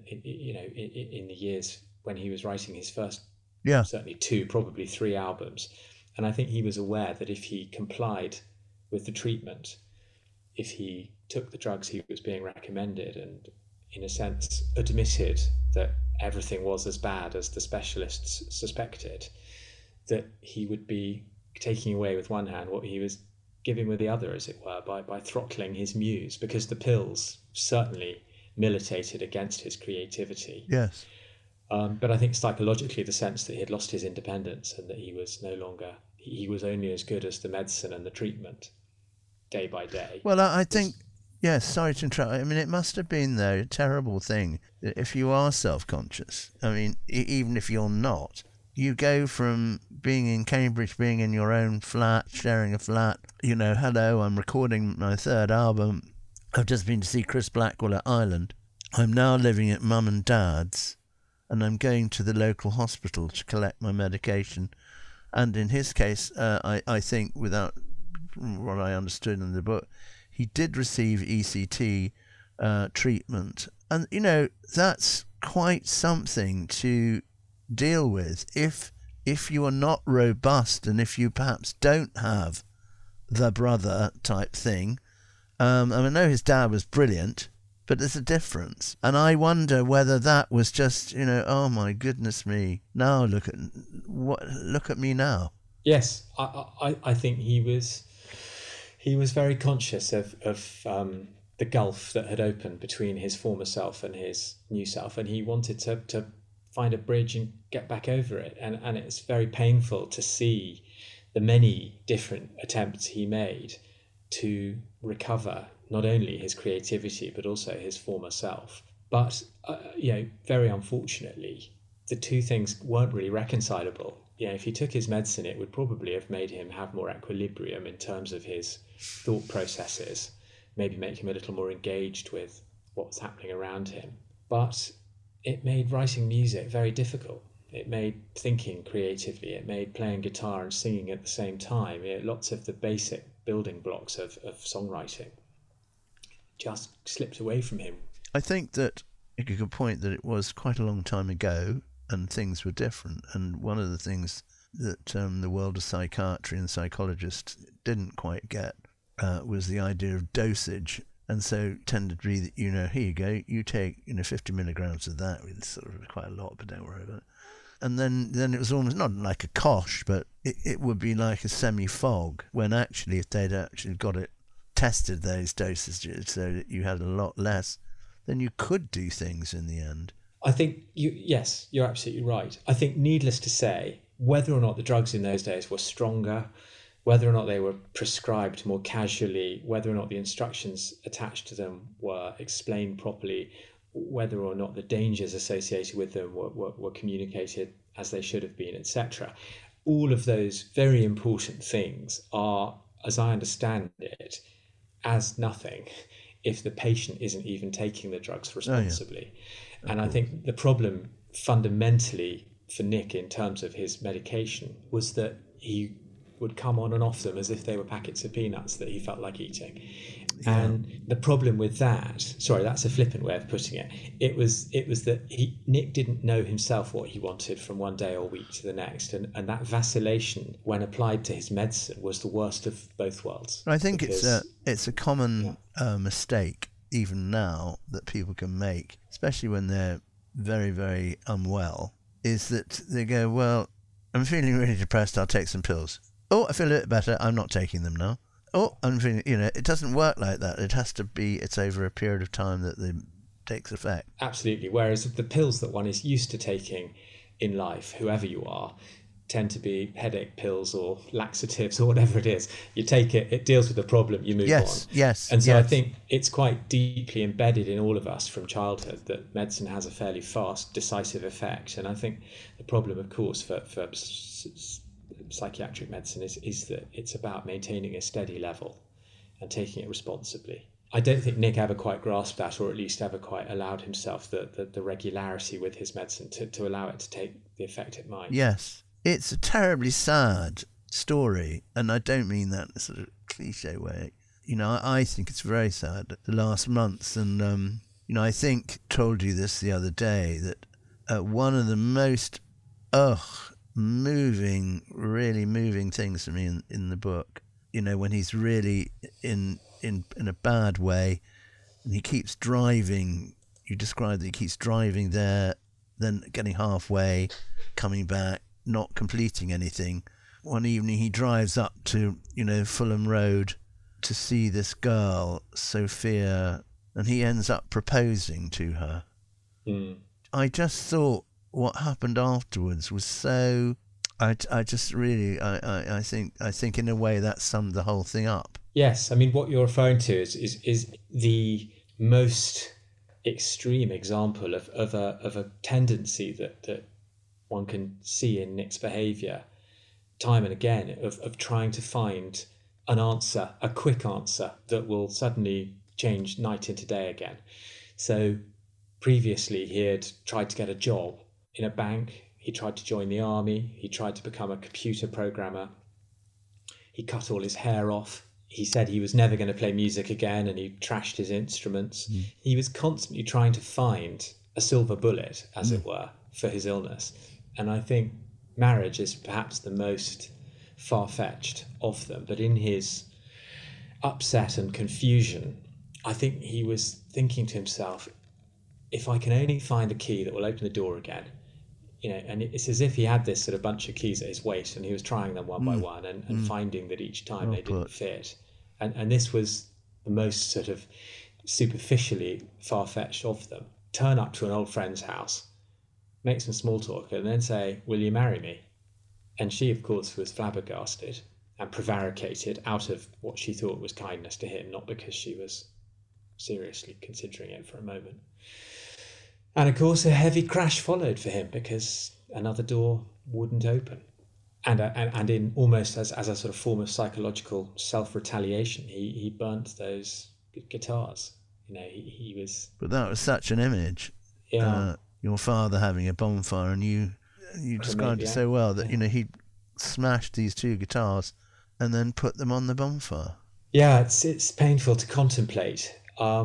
the years when he was writing his first, certainly 2, probably 3 albums. And I think he was aware that if he complied with the treatment, if he took the drugs he was being recommended and, in a sense, admitted that everything was as bad as the specialists suspected, that he would be taking away with one hand what he was giving with the other, as it were, by throttling his muse, because the pills certainly militated against his creativity. Yes. But I think psychologically, the sense that he had lost his independence and that he was no longer, he was only as good as the medicine and the treatment day by day. Well, I think, yes, sorry to interrupt. I mean, it must have been, though, a terrible thing that if you are self-conscious, I mean, even if you're not, you go from being in Cambridge, being in your own flat, sharing a flat, you know, hello, I'm recording my 3rd album. I've just been to see Chris Blackwell at Ireland. I'm now living at Mum and Dad's, and I'm going to the local hospital to collect my medication. And in his case, I think, without what I understood in the book, he did receive ECT treatment. And, you know, that's quite something to deal with if you are not robust, and if you perhaps don't have the brother type thing. I mean, I know his dad was brilliant, but there's a difference. And I wonder whether that was just, you know, oh my goodness me, now look at me now. Yes, I think he was very conscious of the gulf that had opened between his former self and his new self, and he wanted to find a bridge and get back over it. And it's very painful to see the many different attempts he made to recover not only his creativity but also his former self. But very unfortunately, the two things weren't really reconcilable. If he took his medicine, it would probably have made him have more equilibrium in terms of his thought processes, maybe make him a little more engaged with what was happening around him. But it made writing music very difficult. It made thinking creatively. It made playing guitar and singing at the same time. Lots of the basic building blocks of songwriting just slipped away from him. I think that you could point that it was quite a long time ago and things were different. And one of the things that the world of psychiatry and psychologists didn't quite get was the idea of dosage. And so tended to be that, here you go, you take 50 milligrams of that, it's sort of quite a lot, but don't worry about it. And then it was almost not like a kosh, but it would be like a semi-fog, when actually if they'd actually got it tested, those dosages, so that you had a lot less, then you could do things in the end. I think, yes, you're absolutely right. I think, needless to say, whether or not the drugs in those days were stronger, whether or not they were prescribed more casually, whether or not the instructions attached to them were explained properly, whether or not the dangers associated with them were communicated as they should have been, etc. All of those very important things are, as I understand it, as nothing if the patient isn't even taking the drugs responsibly. Oh, yeah. And I think the problem fundamentally for Nick in terms of his medication was that he would come on and off them as if they were packets of peanuts that he felt like eating. Yeah. And the problem with that, sorry, that's a flippant way of putting it, it was that Nick didn't know himself what he wanted from one day or week to the next, and that vacillation when applied to his medicine was the worst of both worlds. I think it's a common mistake even now that people can make, especially when they're very, very unwell, is that they go, well, I'm feeling really depressed, I'll take some pills. Oh, I feel a bit better, I'm not taking them now. Oh, I'm feeling, it doesn't work like that. It has to be, it's over a period of time that it takes effect. Absolutely. Whereas the pills that one is used to taking in life, whoever you are, tend to be headache pills or laxatives or whatever it is. You take it, it deals with the problem, you move on. Yes. And so I think it's quite deeply embedded in all of us from childhood that medicine has a fairly fast, decisive effect. And I think the problem, of course, for psychiatric medicine is that it's about maintaining a steady level and taking it responsibly. I don't think Nick ever quite grasped that, or at least ever quite allowed himself the regularity with his medicine to allow it to take the effect it might. Yes. It's a terribly sad story, and I don't mean that in a sort of cliche way. You know, I think it's very sad, the last months, and, you know, I think, told you this the other day, that one of the most, really moving things for me in the book, you know, when he's really in a bad way, and he keeps driving, you describe that he keeps driving there, then getting halfway, coming back, not completing anything. One evening he drives up to, you know, Fulham Road to see this girl, Sophia, and he ends up proposing to her. I just thought what happened afterwards was so... I think in a way that summed the whole thing up. Yes, I mean, what you're referring to is the most extreme example of a tendency that one can see in Nick's behaviour time and again, of trying to find an answer, a quick answer that will suddenly change night into day again. So previously he had tried to get a job in a bank, he tried to join the army, he tried to become a computer programmer, he cut all his hair off, he said he was never going to play music again, and he trashed his instruments. He was constantly trying to find a silver bullet, as it were, for his illness. And I think marriage is perhaps the most far-fetched of them. But in his upset and confusion, I think he was thinking to himself, if I can only find a key that will open the door again, you know, and it's as if he had this sort of bunch of keys at his waist, and he was trying them one by one and finding that each time they didn't fit. And this was the most sort of superficially far-fetched of them. Turn up to an old friend's house, make some small talk, and then say, will you marry me? And she, of course, was flabbergasted and prevaricated out of what she thought was kindness to him, not because she was seriously considering it for a moment. And of course, a heavy crash followed for him because another door wouldn't open. And in almost as a sort of form of psychological self-retaliation, he burnt those guitars. You know, he was... But that was such an image. Yeah. Your father having a bonfire, and you described it so well that, you know, he smashed these two guitars and then put them on the bonfire. Yeah, it's painful to contemplate.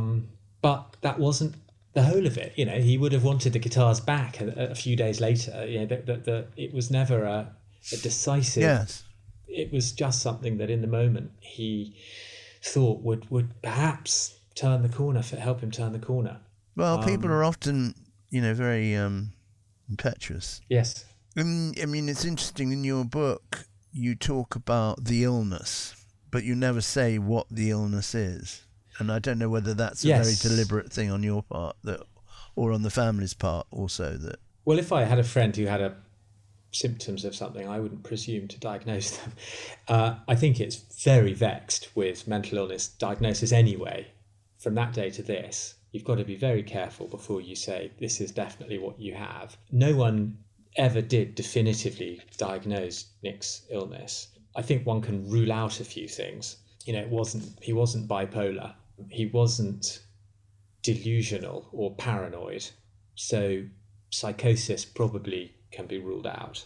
But that wasn't the whole of it. You know, he would have wanted the guitars back a few days later. You know, it was never a decisive... Yes. It was just something that in the moment he thought would perhaps turn the corner, help him turn the corner. Well, people are often, you know, very impetuous. Yes. I mean, it's interesting, in your book, you talk about the illness, but you never say what the illness is. And I don't know whether that's a very deliberate thing on your part, or on the family's part also. That. Well, if I had a friend who had symptoms of something, I wouldn't presume to diagnose them. I think it's very vexed with mental illness diagnosis anyway. From that day to this, you've got to be very careful before you say this is definitely what you have. No one ever did definitively diagnose Nick's illness. I think one can rule out a few things. You know, he wasn't bipolar, he wasn't delusional or paranoid, so psychosis probably can be ruled out.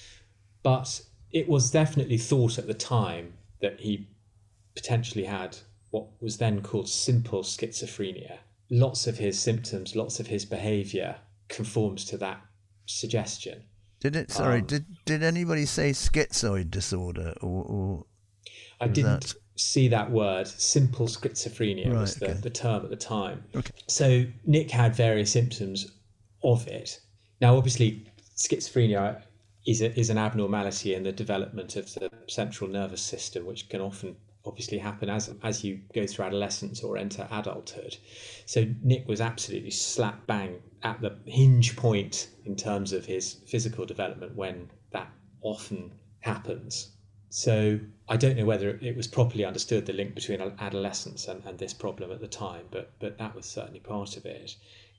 But it was definitely thought at the time that he potentially had what was then called simple schizophrenia. Lots of his symptoms, lots of his behaviour conforms to that suggestion. Did anybody say schizoid disorder or I didn't see that word. Simple schizophrenia was okay. the term at the time. Okay. So Nick had various symptoms of it. Now, obviously, schizophrenia is an abnormality in the development of the central nervous system, which can often obviously happen as you go through adolescence or enter adulthood. So Nick was absolutely slap bang at the hinge point in terms of his physical development when that often happens. So I don't know whether it was properly understood, the link between adolescence and this problem at the time, but that was certainly part of it.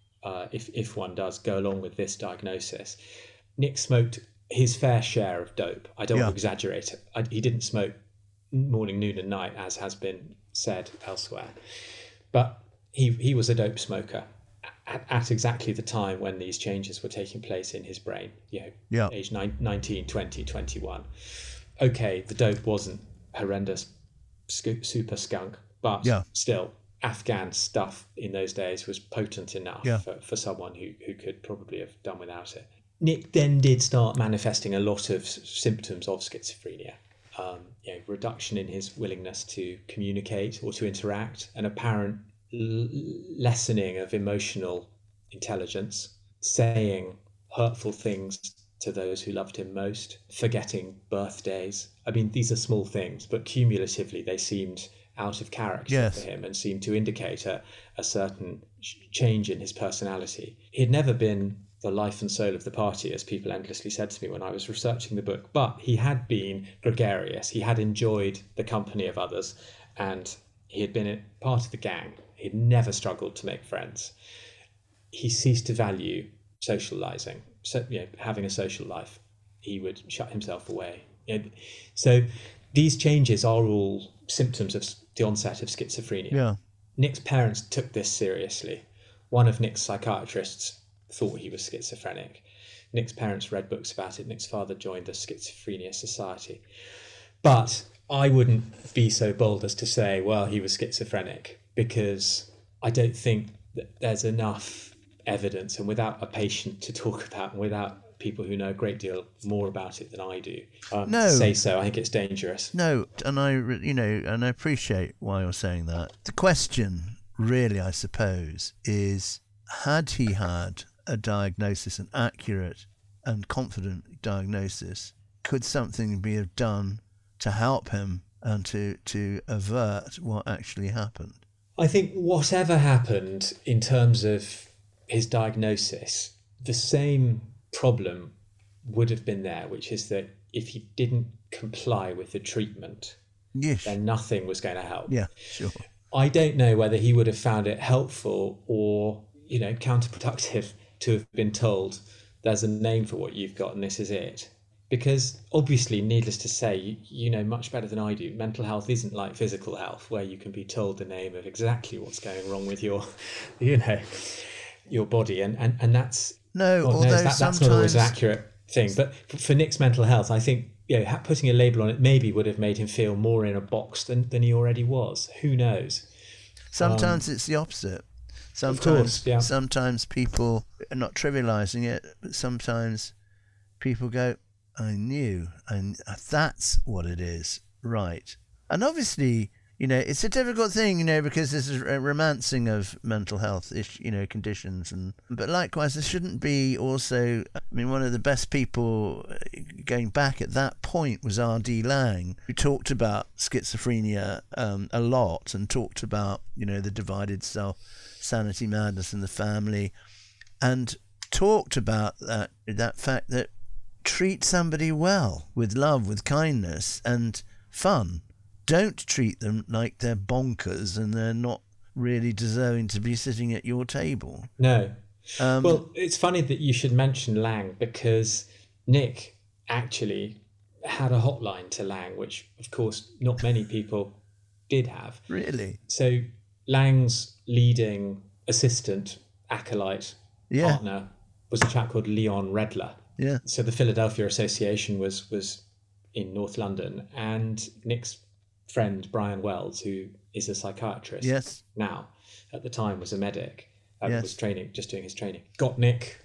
If one does go along with this diagnosis. Nick smoked his fair share of dope. I don't want to exaggerate it. He didn't smoke morning, noon and night, as has been said elsewhere. But he was a dope smoker at exactly the time when these changes were taking place in his brain, age 19, 20, 21. Okay, the dope wasn't horrendous, super skunk, but still, Afghan stuff in those days was potent enough for someone who could probably have done without it. Nick then did start manifesting a lot of symptoms of schizophrenia. Reduction in his willingness to communicate or to interact, an apparent lessening of emotional intelligence, saying hurtful things to those who loved him most, forgetting birthdays. I mean, these are small things, but cumulatively they seemed out of character for him and seemed to indicate a certain change in his personality. He had never been the life and soul of the party, as people endlessly said to me when I was researching the book, but he had been gregarious. He had enjoyed the company of others, and he had been part of the gang. He'd never struggled to make friends. He ceased to value socializing, having a social life. He would shut himself away. So these changes are all symptoms of the onset of schizophrenia. Nick's parents took this seriously. One of Nick's psychiatrists thought he was schizophrenic. Nick's parents read books about it. Nick's father joined the Schizophrenia Society. But I wouldn't be so bold as to say, well, he was schizophrenic, because I don't think that there's enough evidence, and without a patient to talk about, and without people who know a great deal more about it than I do, to say so, I think it's dangerous. No, and I appreciate why you're saying that. The question, really, I suppose, is, had he had a diagnosis, an accurate and confident diagnosis, could something be done to help him and to avert what actually happened? I think whatever happened in terms of his diagnosis, the same problem would have been there, which is that if he didn't comply with the treatment, then nothing was going to help. Yeah, sure. I don't know whether he would have found it helpful or, counterproductive to have been told, there's a name for what you've got and this is it. Because obviously, needless to say, you know much better than I do, mental health isn't like physical health, where you can be told the name of exactly what's going wrong with your, your body. And that's, that's not always an accurate thing. But for Nick's mental health, I think, putting a label on it maybe would have made him feel more in a box than he already was. Who knows? Sometimes it's the opposite. Sometimes people are not trivializing it, but sometimes people go, I knew, and that's what it is, right? And obviously, it's a difficult thing, because there's a romancing of mental health, conditions, but likewise, there shouldn't be also. I mean, one of the best people going back at that point was R.D. Laing, who talked about schizophrenia a lot, and talked about the divided self, sanity, madness in the family, and talked about that fact that treat somebody well, with love, with kindness and fun. Don't treat them like they're bonkers and they're not really deserving to be sitting at your table. No. Well, it's funny that you should mention Laing, because Nick actually had a hotline to Laing, which of course not many people did have. Really? So Lang's leading assistant, acolyte, partner was a chap called Leon Redler. Yeah. So the Philadelphia Association was in North London, and Nick's friend Brian Wells, who is a psychiatrist now, at the time was a medic, was just doing his training, got Nick,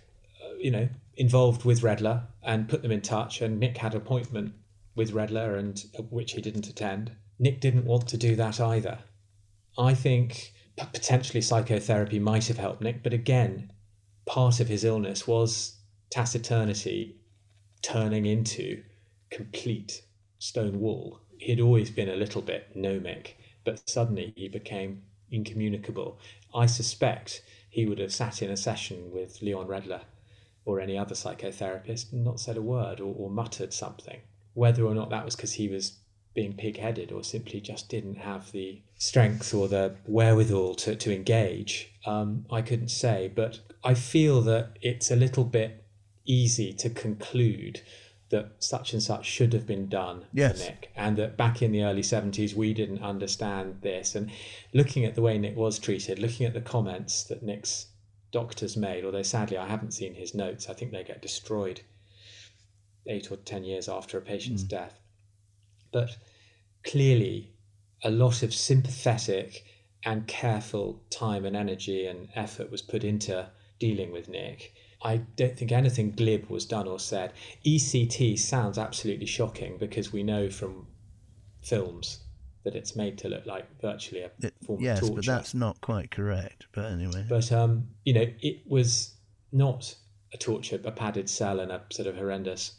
involved with Redler and put them in touch, and Nick had an appointment with Redler, and which he didn't attend. Nick didn't want to do that either. I think potentially psychotherapy might have helped Nick, but again, part of his illness was taciturnity turning into complete stone wall. He had always been a little bit gnomic, but suddenly he became incommunicable. I suspect he would have sat in a session with Leon Redler or any other psychotherapist, not said a word or muttered something. Whether or not that was because he was being pig-headed or simply just didn't have the strength or the wherewithal to engage, I couldn't say. But I feel that it's a little bit easy to conclude that such and such should have been done for Nick, and that back in the early 70s we didn't understand this. And looking at the way Nick was treated, looking at the comments that Nick's doctors made, although sadly I haven't seen his notes, I think they get destroyed 8 or 10 years after a patient's death. But clearly a lot of sympathetic and careful time and energy and effort was put into dealing with Nick. I don't think anything glib was done or said. ECT sounds absolutely shocking because we know from films that it's made to look like virtually a form of torture. Yes, but that's not quite correct. But anyway. But, it was not a torture, a padded cell and a sort of horrendous,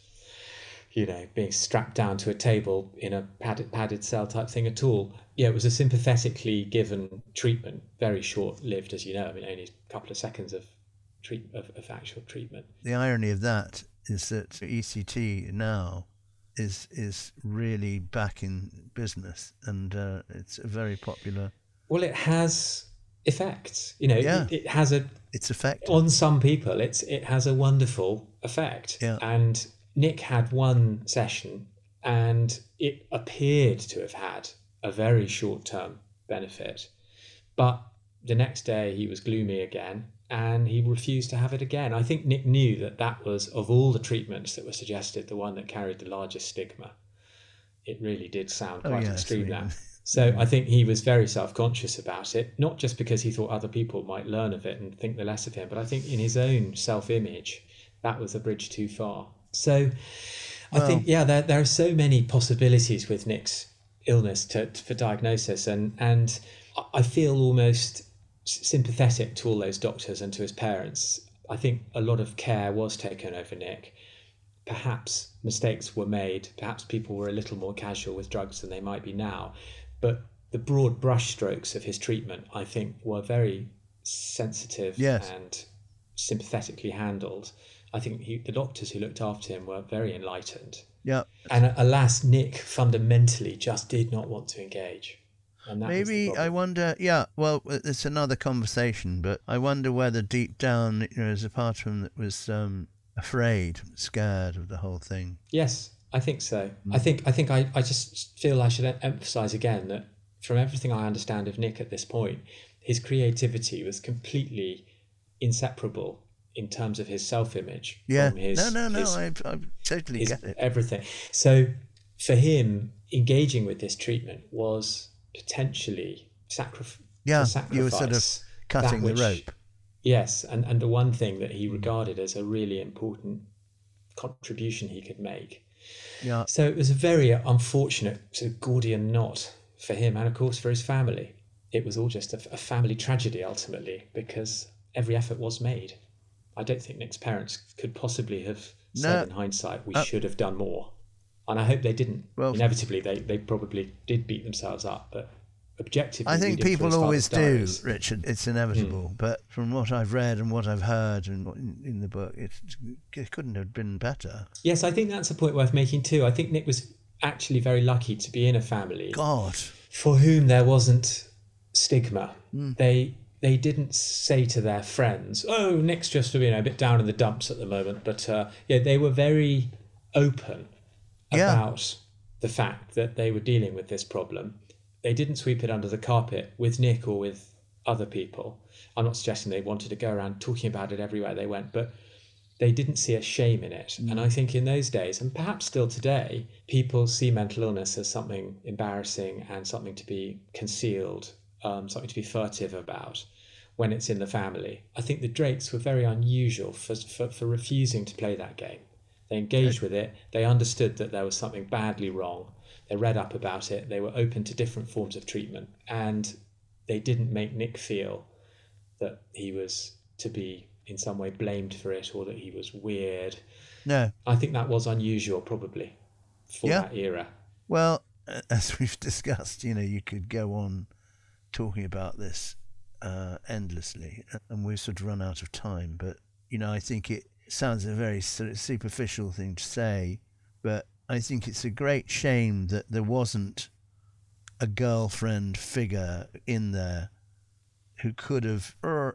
being strapped down to a table in a padded cell type thing at all. Yeah, it was a sympathetically given treatment, very short-lived, as you know. I mean, only a couple of seconds of actual treatment. The irony of that is that ECT now is really back in business, and it's a very popular. Well, it has effects. It has it's effective on some people. It has a wonderful effect. Yeah. And Nick had one session, and it appeared to have had a very short-term benefit, but the next day he was gloomy again. And he refused to have it again. I think Nick knew that was, of all the treatments that were suggested, the one that carried the largest stigma. It really did sound quite extreme, that. So I think he was very self-conscious about it, not just because he thought other people might learn of it and think the less of him, but I think in his own self-image, that was a bridge too far. So I think, there are so many possibilities with Nick's illness for diagnosis, and I feel almost sympathetic to all those doctors and to his parents. I think a lot of care was taken over Nick. Perhaps mistakes were made. Perhaps people were a little more casual with drugs than they might be now. But the broad brushstrokes of his treatment, I think, were very sensitive and sympathetically handled. I think the doctors who looked after him were very enlightened. Yeah. And alas, Nick fundamentally just did not want to engage. Maybe I wonder, well, it's another conversation, but I wonder whether deep down, there's a part of him that was afraid, scared of the whole thing. Yes, I think so. I think I just feel I should emphasise again that from everything I understand of Nick at this point, his creativity was completely inseparable in terms of his self-image. Yeah, I totally get it. Everything. So for him, engaging with this treatment was potentially sacrifice. You were sort of cutting the rope. Yes, and the one thing that he regarded as a really important contribution he could make. Yeah. So it was a very unfortunate sort of Gordian knot for him, and of course for his family. It was all just a family tragedy ultimately, because every effort was made. I don't think Nick's parents could possibly have said in hindsight, we should have done more. And I hope they didn't. Well, inevitably, they probably did beat themselves up, but objectively, I think people always do, Richard. It's inevitable. But from what I've read and what I've heard and in the book, it couldn't have been better. Yes, I think that's a point worth making too. I think Nick was actually very lucky to be in a family for whom there wasn't stigma. They didn't say to their friends, "Oh, Nick's just a bit down in the dumps at the moment." But they were very open about the fact that they were dealing with this problem. They didn't sweep it under the carpet with Nick or with other people. I'm not suggesting they wanted to go around talking about it everywhere they went, but they didn't see a shame in it. And I think in those days, and perhaps still today, people see mental illness as something embarrassing and something to be concealed, something to be furtive about when it's in the family. I think the Drakes were very unusual for refusing to play that game. They engaged with it. They understood that there was something badly wrong. They read up about it. They were open to different forms of treatment. And they didn't make Nick feel that he was to be in some way blamed for it or that he was weird. No. I think that was unusual probably for that era. Well, as we've discussed, you could go on talking about this endlessly and we sort of run out of time. But, I think sounds a very sort of superficial thing to say, but I think it's a great shame that there wasn't a girlfriend figure in there who could have,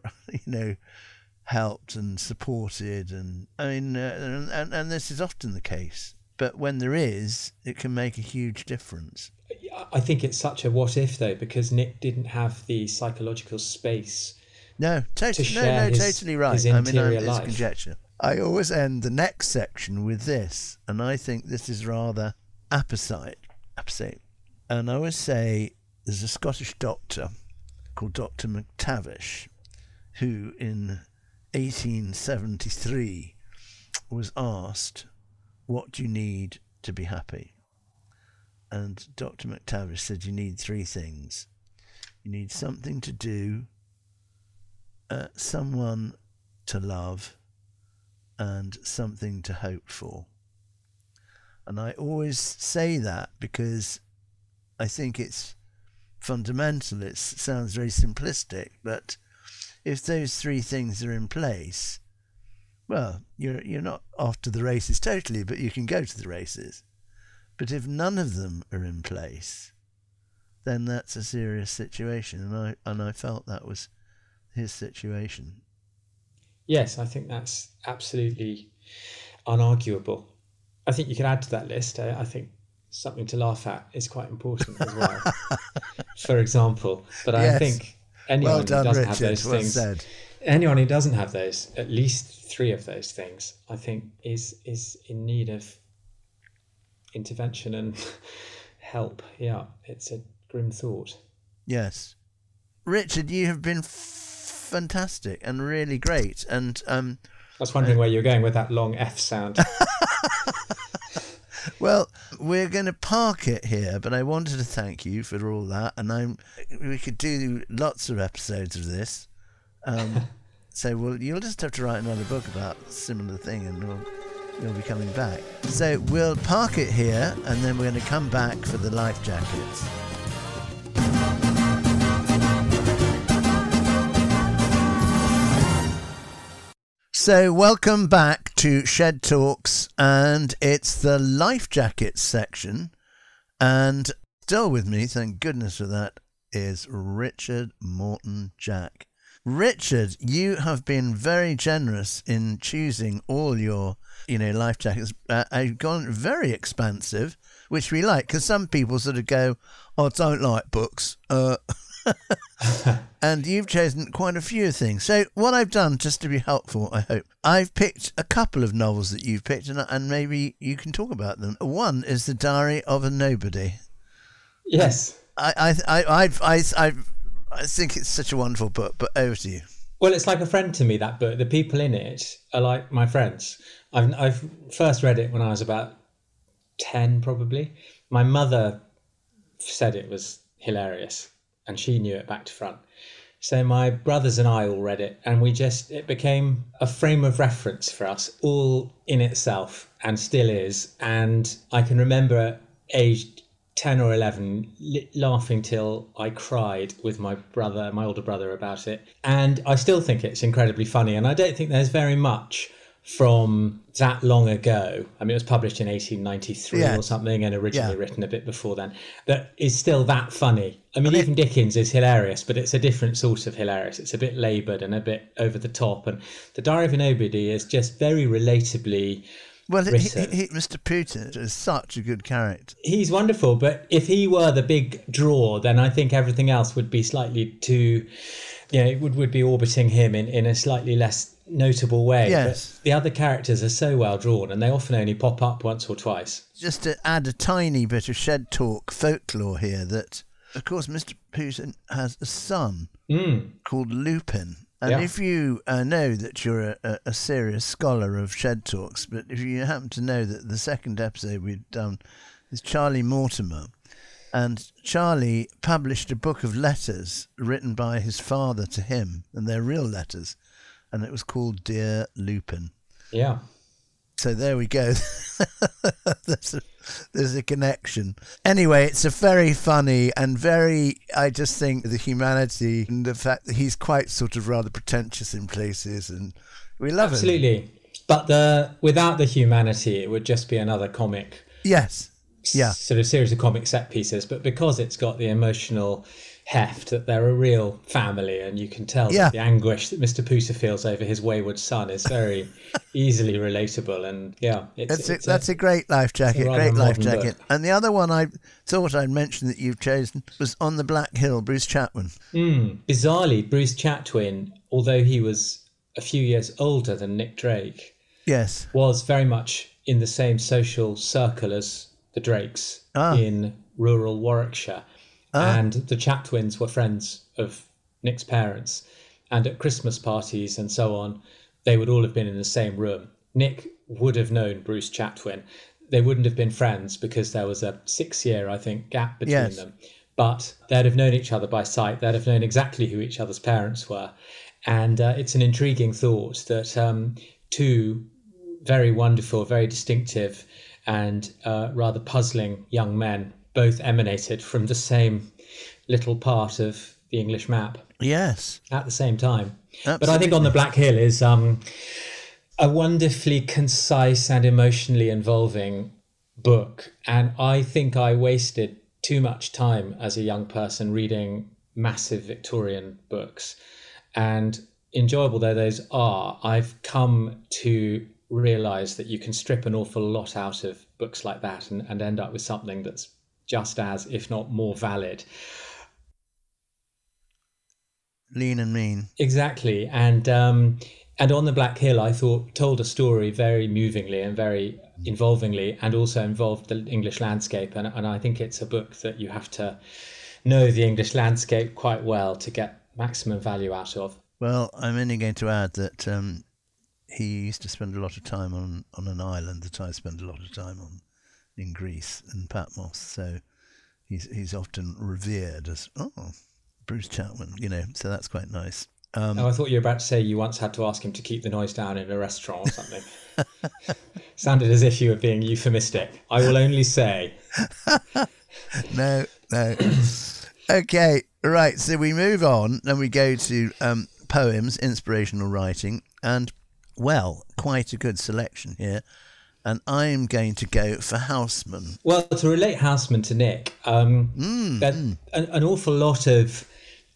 helped and supported. And I mean, and this is often the case. But when there is, it can make a huge difference. I think it's such a what if, though, because Nick didn't have the psychological space. No, totally, to share his, totally right. His interior it's life. Conjecture. I always end the next section with this, and I think this is rather apposite. And I always say there's a Scottish doctor called Dr. McTavish, who in 1873 was asked, "What do you need to be happy?" And Dr. McTavish said, "You need three things. You need something to do, someone to love, and something to hope for." And I always say that because I think it's fundamental. It sounds very simplistic, but if those three things are in place, well, you're not off to the races totally, but you can go to the races. But if none of them are in place, then that's a serious situation, and I felt that was his situation. Yes, I think that's absolutely unarguable. I think you could add to that list. I think something to laugh at is quite important as well. For example, but yes. I think anyone who doesn't Richard, have those things, said. Anyone who doesn't have those, at least three of those things, I think is in need of intervention and help. Yeah, it's a grim thought. Yes, Richard, you have been fantastic and really great. And I was wondering where you're going with that long F sound. Well, we're going to park it here, but I wanted to thank you for all that, and we could do lots of episodes of this. So you'll just have to write another book about a similar thing, and you'll be coming back. So we'll park it here, and then we're going to come back for the life jackets. So welcome back to Shed Talks, and it's the life jackets section, and still with me, thank goodness for that, is Richard Morton Jack. Richard, you have been very generous in choosing all your, life jackets. I've gone very expansive, which we like, because some people sort of go, "Oh, I don't like books." And you've chosen quite a few things. So what I've done, just to be helpful, I hope, I've picked a couple of novels that you've picked, and maybe you can talk about them. One is The Diary of a Nobody. Yes. I think it's such a wonderful book, but over to you. Well, it's like a friend to me, that book. The people in it are like my friends. I've first read it when I was about 10, probably. My mother said it was hilarious, and she knew it back to front. So my brothers and I all read it, and it became a frame of reference for us all in itself, and still is. And I can remember aged 10 or 11 laughing till I cried with my older brother about it. And I still think it's incredibly funny, and I don't think there's very much from that long ago. I mean, it was published in 1893 or something, and originally written a bit before then, that is still that funny. I mean, even Dickens is hilarious, but it's a different sort of hilarious. It's a bit laboured and a bit over the top. And The Diary of a Nobody is just very relatably written. Mr. Putin is such a good character. He's wonderful, but if he were the big draw, then I think everything else would be slightly too... it would be orbiting him in a slightly less notable way. Yes. But the other characters are so well drawn, and they often only pop up once or twice. Just to add a tiny bit of Shed Talk folklore here, that, of course, Mr. Putin has a son called Lupin. And if you know that you're a serious scholar of Shed Talks, but if you happen to know that the second episode we've done is Charlie Mortimer, and Charlie published a book of letters written by his father to him, and they're real letters, and it was called Dear Lupin. Yeah. So there we go. There's a connection. Anyway, it's a very funny and I just think the humanity and the fact that he's quite sort of rather pretentious in places, and we love Absolutely. But without the humanity, it would just be another comic. Yes. Yeah. Sort of series of comic set pieces. But because it's got the emotional heft that they're a real family, and you can tell that the anguish that Mr. Pooter feels over his wayward son is very easily relatable. And that's a great life jacket. Great life jacket. Book. And the other one I thought I'd mention that you've chosen was On the Black Hill, Bruce Chatwin. Bizarrely, Bruce Chatwin, although he was a few years older than Nick Drake, was very much in the same social circle as the Drakes in rural Warwickshire. And the Chatwins were friends of Nick's parents. And at Christmas parties and so on, they would all have been in the same room. Nick would have known Bruce Chatwin. They wouldn't have been friends because there was a 6-year, I think, gap between them. But they'd have known each other by sight. They'd have known exactly who each other's parents were. And it's an intriguing thought that two very wonderful, very distinctive and rather puzzling young men both emanated from the same little part of the English map. Yes. At the same time. Absolutely. But I think On the Black Hill is a wonderfully concise and emotionally involving book. And I think I wasted too much time as a young person reading massive Victorian books. And enjoyable though those are, I've come to realise that you can strip an awful lot out of books like that and end up with something that's just as, if not more valid. Lean and mean. Exactly. And On the Black Hill, I thought, told a story very movingly and very involvingly, and also involved the English landscape. And I think it's a book that you have to know the English landscape quite well to get maximum value out of. Well, I'm only going to add that he used to spend a lot of time on an island that I spend a lot of time on in Greece and Patmos, so he's often revered as Bruce Chatwin, so that's quite nice. I thought you were about to say you once had to ask him to keep the noise down in a restaurant or something. Sounded as if you were being euphemistic. I will only say. No. Okay, right, so we move on and we go to poems, inspirational writing, and quite a good selection here. And I'm going to go for Houseman. Well, to relate Houseman to Nick, an awful lot of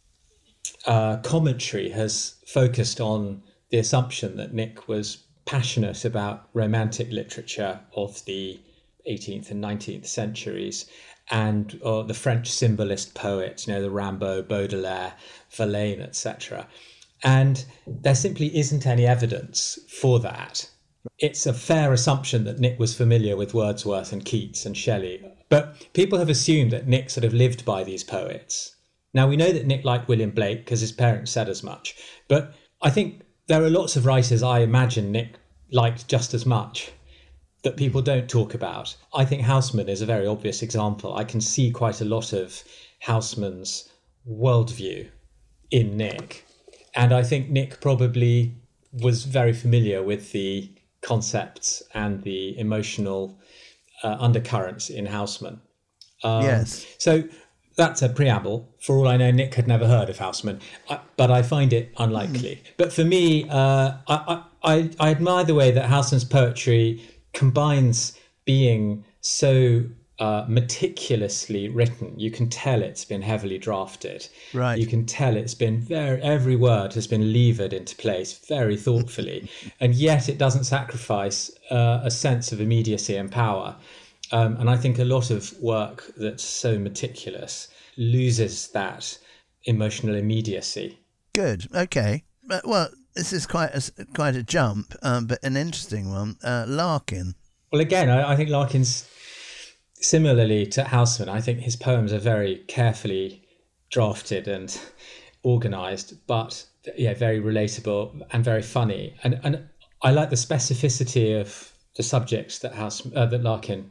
commentary has focused on the assumption that Nick was passionate about romantic literature of the 18th and 19th centuries and the French symbolist poets, the Rimbaud, Baudelaire, Verlaine, etc. And there simply isn't any evidence for that. It's a fair assumption that Nick was familiar with Wordsworth and Keats and Shelley, but people have assumed that Nick sort of lived by these poets. Now, we know that Nick liked William Blake because his parents said as much, but I think there are lots of writers I imagine Nick liked just as much that people don't talk about. I think Houseman is a very obvious example. I can see quite a lot of Houseman's worldview in Nick, and I think Nick probably was very familiar with the concepts and the emotional undercurrents in Houseman. Yes. So that's a preamble. For all I know, Nick had never heard of Houseman, but I find it unlikely. But for me, I admire the way that Houseman's poetry combines being so meticulously written. You can tell it's been heavily drafted. Right. You can tell it's been every word has been levered into place very thoughtfully, and yet it doesn't sacrifice a sense of immediacy and power. And I think a lot of work that's so meticulous loses that emotional immediacy. Good. Okay. Well, this is quite a jump, but an interesting one. Larkin. Well, again, I think Larkin's similarly to Houseman. I think his poems are very carefully drafted and organised, but very relatable and very funny. And I like the specificity of the subjects that that Larkin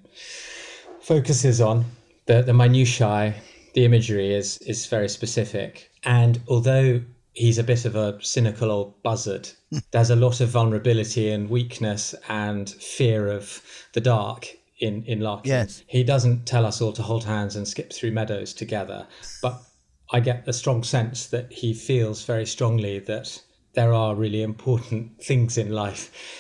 focuses on. The minutiae, the imagery is very specific. And although he's a bit of a cynical old buzzard, there's a lot of vulnerability and weakness and fear of the dark in Larkin. Yes. He doesn't tell us all to hold hands and skip through meadows together, but I get a strong sense that he feels very strongly that there are really important things in life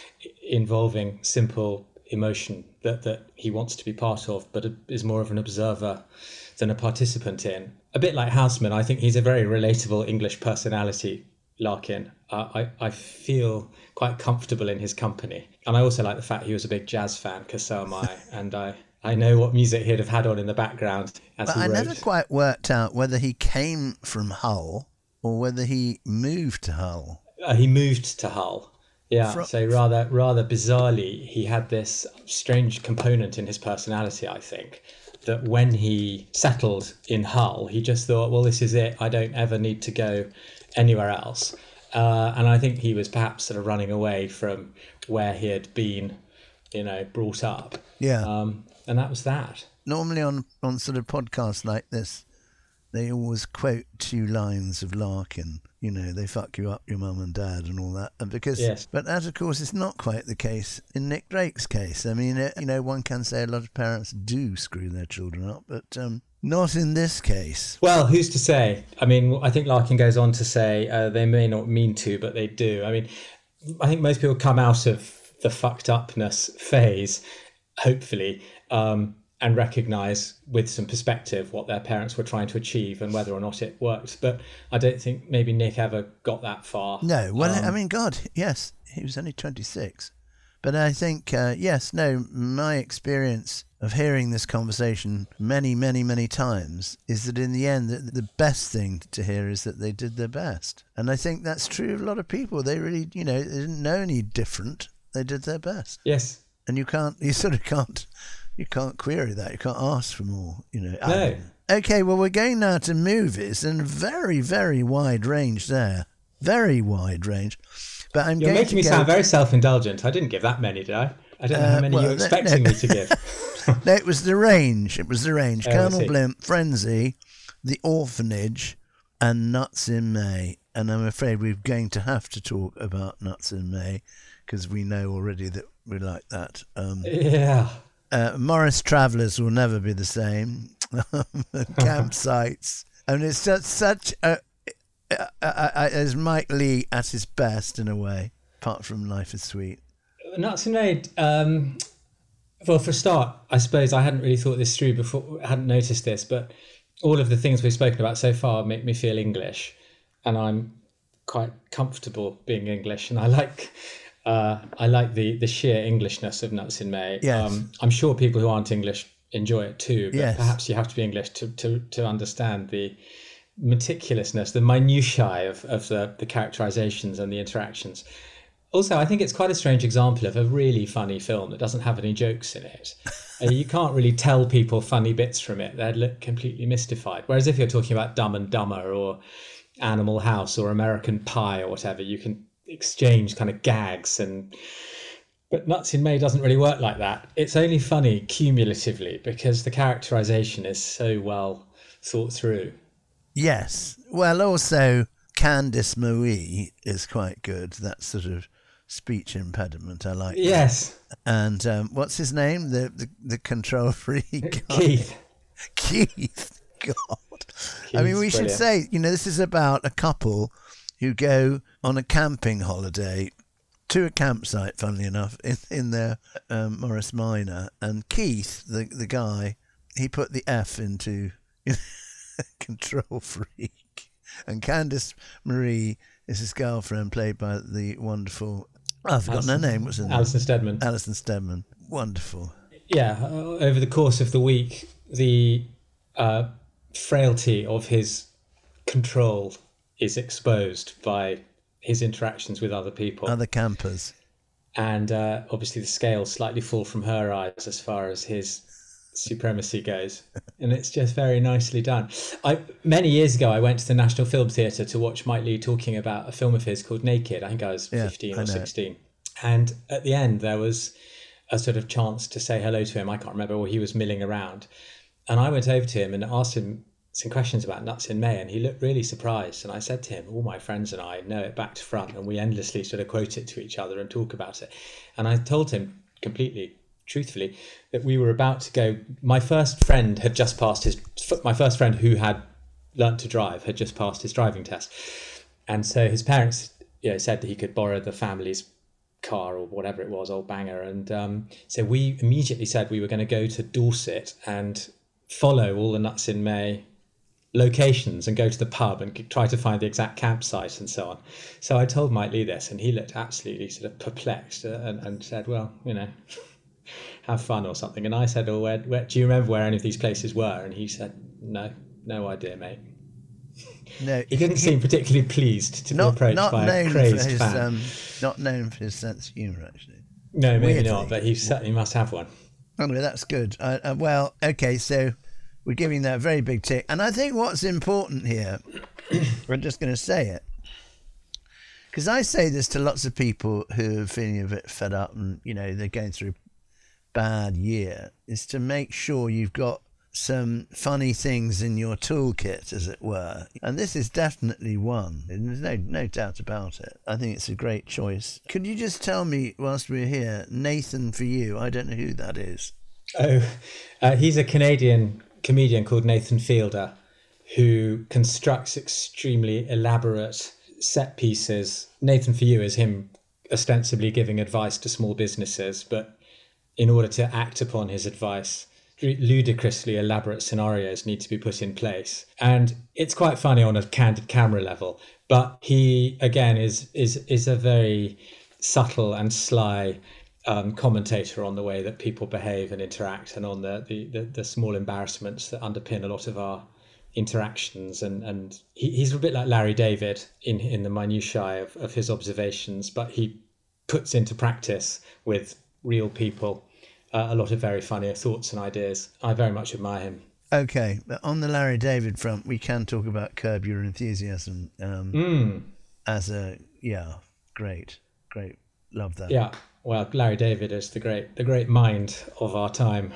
involving simple emotion that he wants to be part of, but is more of an observer than a participant in. A bit like Houseman, I think he's a very relatable English personality, Larkin. I feel quite comfortable in his company. And I also like the fact he was a big jazz fan, because so am I. And I know what music he'd have had on in the background as he wrote. I never quite worked out whether he came from Hull or whether he moved to Hull. He moved to Hull. Yeah, so rather bizarrely, he had this strange component in his personality, I think, that when he settled in Hull, he just thought, well, this is it. I don't ever need to go anywhere else. And I think he was perhaps sort of running away from where he had been, brought up. Yeah. And that was that. Normally on sort of podcasts like this, they always quote 2 lines of Larkin. They fuck you up, your mum and dad and all that. And Yes. But that, of course, is not quite the case in Nick Drake's case. I mean, one can say a lot of parents do screw their children up, but not in this case. Well, who's to say? I mean, I think Larkin goes on to say they may not mean to, but they do. I mean, I think most people come out of the fucked upness phase, hopefully, and recognise with some perspective what their parents were trying to achieve and whether or not it worked. But I don't think maybe Nick ever got that far. No, well, I mean, God, yes, he was only 26. But I think, my experience of hearing this conversation many, many, many times is that in the end, the best thing to hear is that they did their best. And I think that's true of a lot of people. They really, they didn't know any different. They did their best. Yes. And you can't query that. You can't ask for more, No. Okay, well, we're going now to movies, and very, very wide range there. Very wide range. But You're making me sound very self-indulgent. I didn't give that many, did I? I don't know how many you were expecting me to give. No, it was the range. It was the range. Oh, Colonel Blimp, Frenzy, The Orphanage, and Nuts in May. And I'm afraid we're going to have to talk about Nuts in May, because we know already that we like that. Yeah. Morris Travellers will never be the same. Campsites. And it's just such a... as Mike Leigh at his best, in a way, apart from Life is Sweet. Nuts and May, well, for a start, I suppose I hadn't really thought this through before, hadn't noticed this, but all of the things we've spoken about so far make me feel English, and I'm quite comfortable being English, and I like the sheer Englishness of Nuts in May. Yes. I'm sure people who aren't English enjoy it too, but Yes. perhaps you have to be English to understand the meticulousness, the minutiae of the characterizations and the interactions. Also, I think it's quite a strange example of a really funny film that doesn't have any jokes in it. You can't really tell people funny bits from it. They'd look completely mystified. Whereas if you're talking about Dumb and Dumber or Animal House or American Pie or whatever, you can exchange kind of gags. But Nuts in May doesn't really work like that. It's only funny cumulatively because the characterization is so well thought through. Yes. Well, also, Candice Marie is quite good. That sort of speech impediment. I like that. Yes. And what's his name? The control freak guy. Keith. God. I mean, we should say, this is about a couple who go on a camping holiday to a campsite, funnily enough, in their Morris Minor. And Keith, the guy, he put the F into control freak. And Candice Marie is his girlfriend, played by the wonderful... I've forgotten her name. What's her name? Alison Steadman. Alison Steadman. Wonderful. Yeah, over the course of the week, the frailty of his control is exposed by his interactions with other people. Other campers. And obviously the scales slightly fall from her eyes as far as his supremacy goes. And it's just very nicely done. Many years ago, I went to the National Film Theatre to watch Mike Leigh talking about a film of his called Naked. I think I was 15 or 16. And at the end, there was a sort of chance to say hello to him. I can't remember, or he was milling around. And I went over to him and asked him some questions about Nuts in May, and he looked really surprised. And I said to him, all my friends and I know it back to front, and we endlessly sort of quote it to each other and talk about it. And I told him completely truthfully that we were about to go. My first friend had just passed my first friend who had learnt to drive had just passed his driving test. And so his parents said that he could borrow the family's car or whatever it was, old banger. And so we immediately said we were going to go to Dorset and follow all the Nuts in May locations and go to the pub and try to find the exact campsite and so on. So I told Mike Lee this, and he looked absolutely sort of perplexed and said, well, you know, have fun or something. And I said, oh, where do you remember where any of these places were? And he said, no idea, mate. No, he didn't seem particularly pleased to be approached by a crazed fan. Not known for his sense of humour, actually. No, maybe not, but he certainly must have one. Oh, well, that's good. Well, okay, so we're giving that a very big tick. And I think what's important here, we're just going to say it, because I say this to lots of people who are feeling a bit fed up and, you know, they're going through a bad year, is to make sure you've got some funny things in your toolkit, as it were. And this is definitely one. There's no doubt about it. I think it's a great choice. Could you just tell me, whilst we're here, Nathan for You? I don't know who that is. Oh, he's a Canadian comedian called Nathan Fielder, who constructs extremely elaborate set pieces. Nathan for You is him ostensibly giving advice to small businesses, but in order to act upon his advice, ludicrously elaborate scenarios need to be put in place. And it's quite funny on a candid camera level, but he, again, is a very subtle and sly commentator on the way that people behave and interact, and on the small embarrassments that underpin a lot of our interactions. And he's a bit like Larry David in the minutiae of his observations, but he puts into practice with real people a lot of very funny thoughts and ideas. I very much admire him. Okay, but on the Larry David front, we can talk about Curb Your Enthusiasm as a, great, love that. Yeah, well, Larry David is the great mind of our time,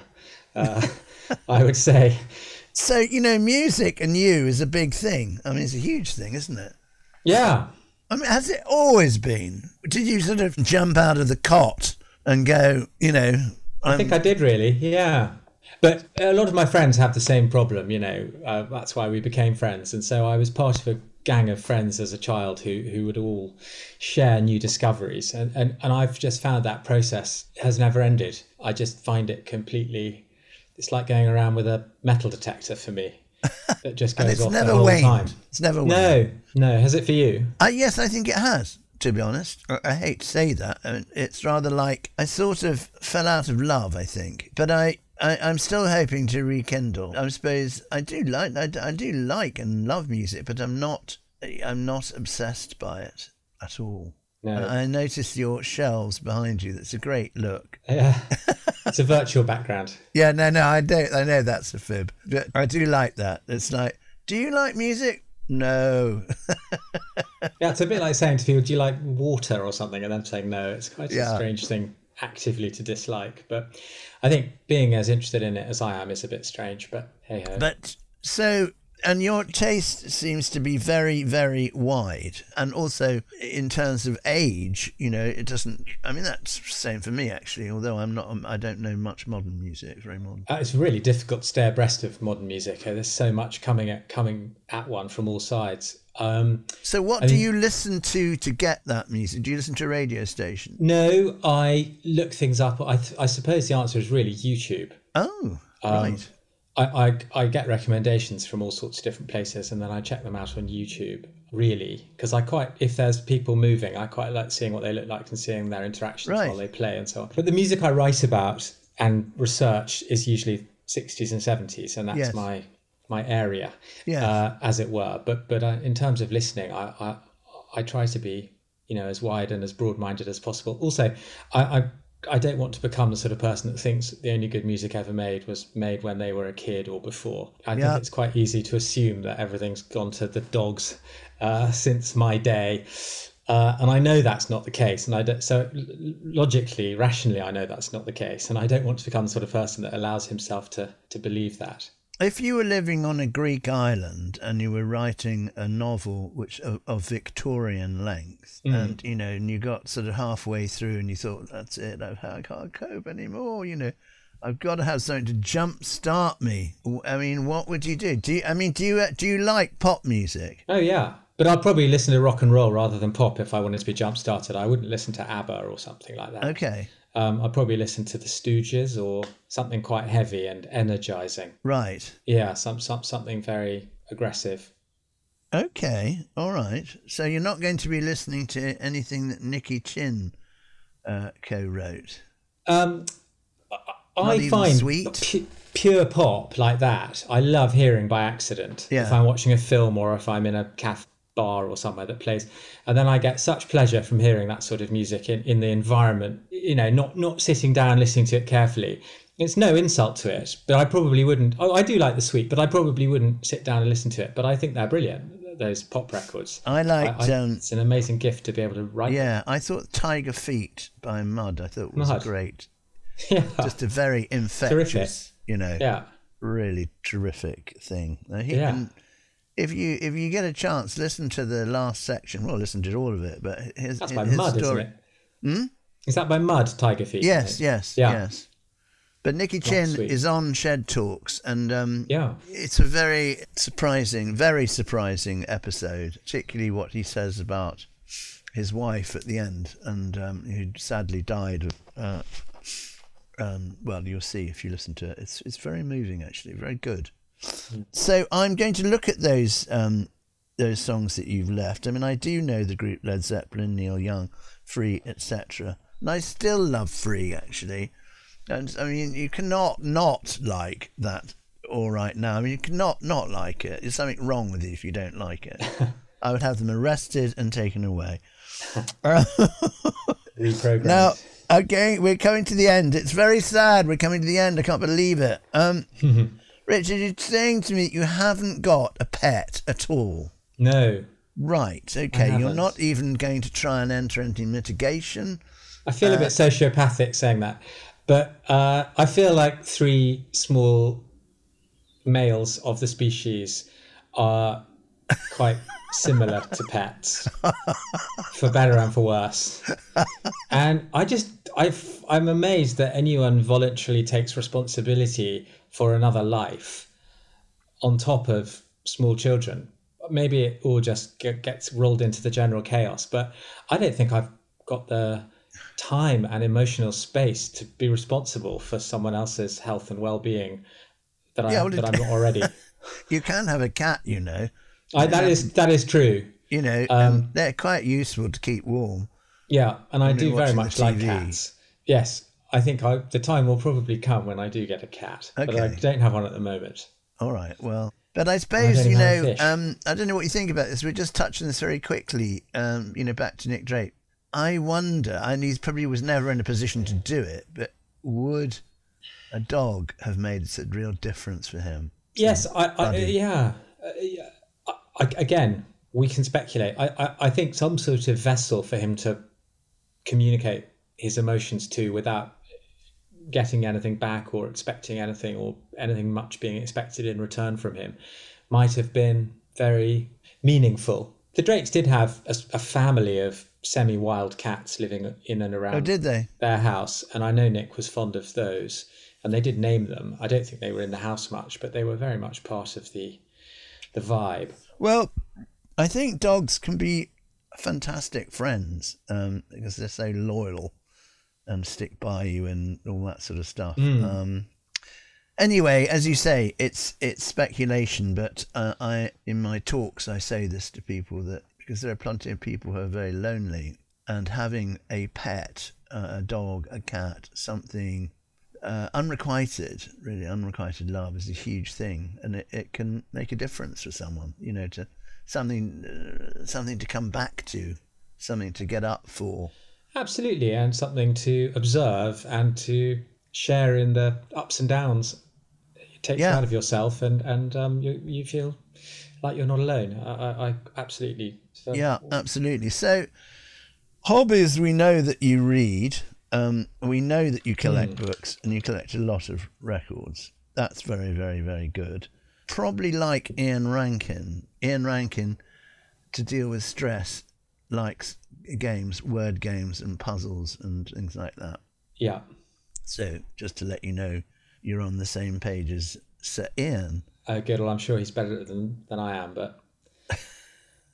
I would say. So, you know, music and you is a big thing. I mean, it's a huge thing, isn't it? Yeah. I mean, has it always been? Did you sort of jump out of the cot and go, you know... I think I did, really, yeah. But a lot of my friends have the same problem, you know. That's why we became friends. And so I was part of a gang of friends as a child who would all share new discoveries. And I've just found that process has never ended. I just find it completely... It's like going around with a metal detector for me. It just goes off the whole time. It's never waned. No. Has it for you? Yes, I think it has. To be honest, I hate to say that. I mean, it's rather like I sort of fell out of love, I think. But I'm still hoping to rekindle. I suppose I do like and love music, but I'm not obsessed by it at all. No. I noticed your shelves behind you. That's a great look. Yeah, it's a virtual background. Yeah, no, I don't. I know that's a fib, but I do like that. It's like, do you like music? No. Yeah, it's a bit like saying to people, do you like water or something? And them saying no. It's quite a strange thing actively to dislike. But I think being as interested in it as I am is a bit strange, but hey ho. But so, and your taste seems to be very, very wide. And also in terms of age, you know, it doesn't, I mean, that's the same for me, actually, although I don't know much modern music, very modern. It's really difficult to stay abreast of modern music. There's so much coming at one from all sides. So what do you listen to get that music? Do you listen to a radio station? No, I look things up. I suppose the answer is really YouTube. Oh, right. I get recommendations from all sorts of different places, and then I check them out on YouTube, really, because if there's people moving, I quite like seeing what they look like and seeing their interactions while they play and so on. But the music I write about and research is usually 60s and 70s, and that's my area, as it were. But in terms of listening, I try to be, you know, as wide and as broad-minded as possible. Also, I don't want to become the sort of person that thinks that the only good music ever made was made when they were a kid or before. I think it's quite easy to assume that everything's gone to the dogs since my day. And I know that's not the case. And so logically, rationally, I know that's not the case. And I don't want to become the sort of person that allows himself to believe that. If you were living on a Greek island and you were writing a novel of Victorian length, and you know, and you got sort of halfway through and you thought, that's it, I can't cope anymore, you know, I've got to have something to jumpstart me. I mean, what would you do? Do you like pop music? Oh yeah, But I'd probably listen to rock and roll rather than pop if I wanted to be jump started. I wouldn't listen to ABBA or something like that. Okay. I'd probably listen to the Stooges or something quite heavy and energizing. Right. Yeah, something very aggressive. Okay. All right. So you're not going to be listening to anything that Nicky Chin co-wrote? I find Sweet? Pure pop like that, I love hearing by accident. Yeah. If I'm watching a film or if I'm in a cafe bar or somewhere that plays, and then I get such pleasure from hearing that sort of music in the environment, not sitting down listening to it carefully. It's no insult to it, but I probably wouldn't. I do like the Sweet, but I probably wouldn't sit down and listen to it. But I think they're brilliant, those pop records. I liked it's an amazing gift to be able to write. Yeah, I thought Tiger Feet by Mud, I thought was great. Yeah. Just a very infectious, yeah, really terrific thing. If you get a chance, listen to the last section. Well, listen to all of it, but that's by Mud, story. Isn't it? Is that by Mud, Tiger Feet? Yes. But Nicky Chin is on Shed Talks, and it's a very surprising episode, particularly what he says about his wife at the end, and who sadly died of. Well, you'll see if you listen to it. It's very moving, actually, very good. So I'm going to look at those songs that you've left. I mean, I do know the group Led Zeppelin, Neil Young, Free, etc. And I still love Free, actually. And I mean, you cannot not like that All Right Now. I mean, you cannot not like it. There's something wrong with you if you don't like it. I would have them arrested and taken away. Reprogrammed. Now, okay, we're coming to the end. It's very sad. We're coming to the end. I can't believe it. Richard, you're saying to me that you haven't got a pet at all. No. Right. Okay. You're not even going to try and enter into mitigation. I feel a bit sociopathic saying that, but I feel like 3 small males of the species are quite similar to pets, for better and for worse. And I'm amazed that anyone voluntarily takes responsibility for another life on top of small children. Maybe it all just gets rolled into the general chaos, but I don't think I've got the time and emotional space to be responsible for someone else's health and well-being that I'm not already. You can have a cat, that is true. They're quite useful to keep warm. Yeah, and I do very much like cats. Yes, I think the time will probably come when I do get a cat, but I don't have one at the moment. All right, well, but I suppose, I don't know what you think about this. We're just touching this very quickly, back to Nick Drake. I wonder, and he probably was never in a position to do it, but would a dog have made a real difference for him? Yes, again, we can speculate. I think some sort of vessel for him to communicate his emotions to without getting anything back or expecting anything or anything much being expected in return from him might have been very meaningful. The Drakes did have a family of semi-wild cats living in and around their house, and I know Nick was fond of those, and they did name them. I don't think they were in the house much, but they were very much part of the vibe. Well, I think dogs can be fantastic friends because they're so loyal and stick by you and all that sort of stuff. Anyway, as you say, it's speculation, but in my talks I say this to people, that because there are plenty of people who are very lonely, and having a pet, a dog, a cat, something unrequited love is a huge thing, and it can make a difference for someone, to something to come back to, something to get up for. Absolutely, and something to observe and to share in the ups and downs. It takes you out of yourself, and you feel like you're not alone. I absolutely. So. Yeah, absolutely. So, hobbies, we know that you read. We know that you collect books, and you collect a lot of records. That's very, very, very good. Probably like Ian Rankin. Ian Rankin, to deal with stress, likes games, word games and puzzles and things like that. Yeah. So just to let you know, you're on the same page as Sir Ian. Good. Well, I'm sure he's better than I am, but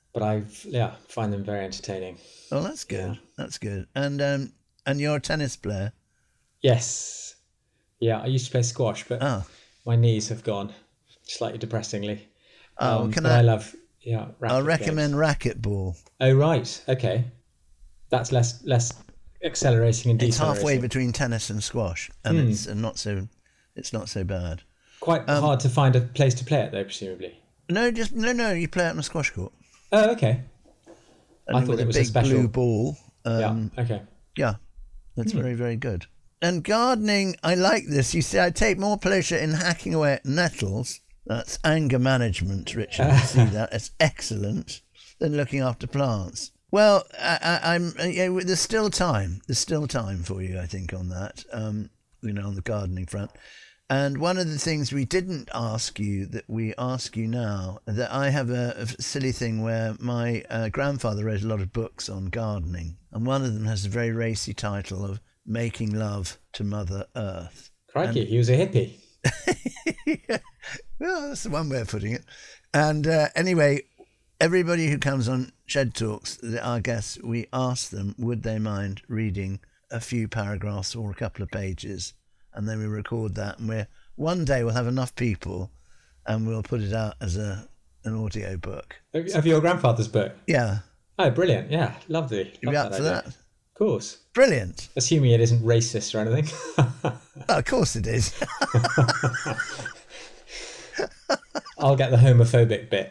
but find them very entertaining. Oh, that's good. Yeah. That's good. And you're a tennis player? Yes. Yeah, I used to play squash, but Oh. my knees have gone slightly depressingly. Oh, But I love racket I'll recommend games. racquetball. Oh, right. Okay. That's less accelerating and It's decelerating. halfway between tennis and squash, and it's not so bad. Quite hard to find a place to play it, though, presumably. No, you play it on a squash court. Oh, okay. I thought with it was a a big special blue ball. Okay. Yeah, that's very, very good. And gardening, I like this. You see, I take more pleasure in hacking away at nettles. That's anger management, Richard. You see that? It's excellent. Than looking after plants. Well, there's still time. There's still time for you, I think, on that. On the gardening front. And one of the things we didn't ask you that we ask you now, that I have a silly thing where my grandfather wrote a lot of books on gardening, and one of them has a very racy title of Making Love to Mother Earth. Crikey, he was a hippie. Yeah. Well, that's one way of putting it. And anyway, everybody who comes on Shed Talks, our guests, we ask them, would they mind reading a few paragraphs or a couple of pages? And then we record that, and one day we'll have enough people, and we'll put it out as an audio book. Of your grandfather's book? Yeah. Oh, brilliant! Yeah, lovely. You be up for that? Of course. Brilliant. Assuming it isn't racist or anything. Of course it is. I'll get the homophobic bit.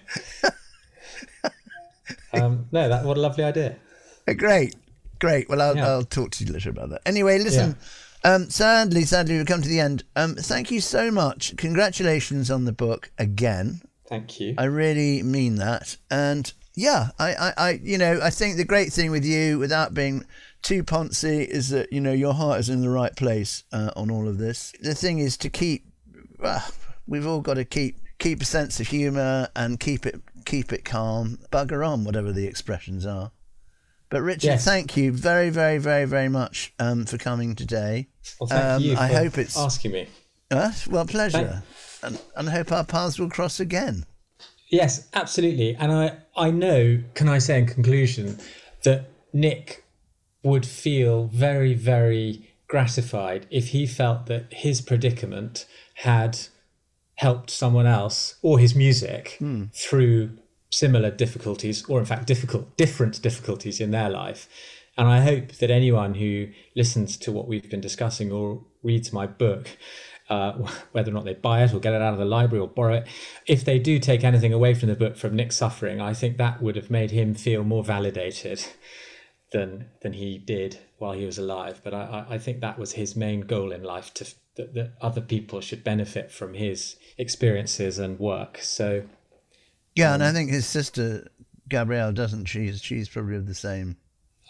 No, what a lovely idea. Great. Well, I'll talk to you later about that. Anyway, listen. Yeah. Sadly, we've come to the end. Thank you so much. Congratulations on the book again. Thank you. I really mean that. And yeah, I think the great thing with you, without being too poncy, is that, your heart is in the right place on all of this. The thing is to we've all got to keep a sense of humour and keep it calm. Bugger on, whatever the expressions are. But Richard, Thank you very, very, very, very much for coming today. Well, thank you for I hope it's asking me. Well, pleasure. And I hope our paths will cross again. Yes, absolutely. And I know, can I say in conclusion, that Nick would feel very, very gratified if he felt that his predicament had helped someone else, or his music, through similar difficulties, or in fact different difficulties in their life. And I hope that anyone who listens to what we've been discussing or reads my book, whether or not they buy it or get it out of the library or borrow it, if they do take anything away from the book, from Nick's suffering, I think that would have made him feel more validated than he did while he was alive. But I think that was his main goal in life, that other people should benefit from his experiences and work. So yeah, and I think his sister Gabrielle doesn't. She's probably of the same.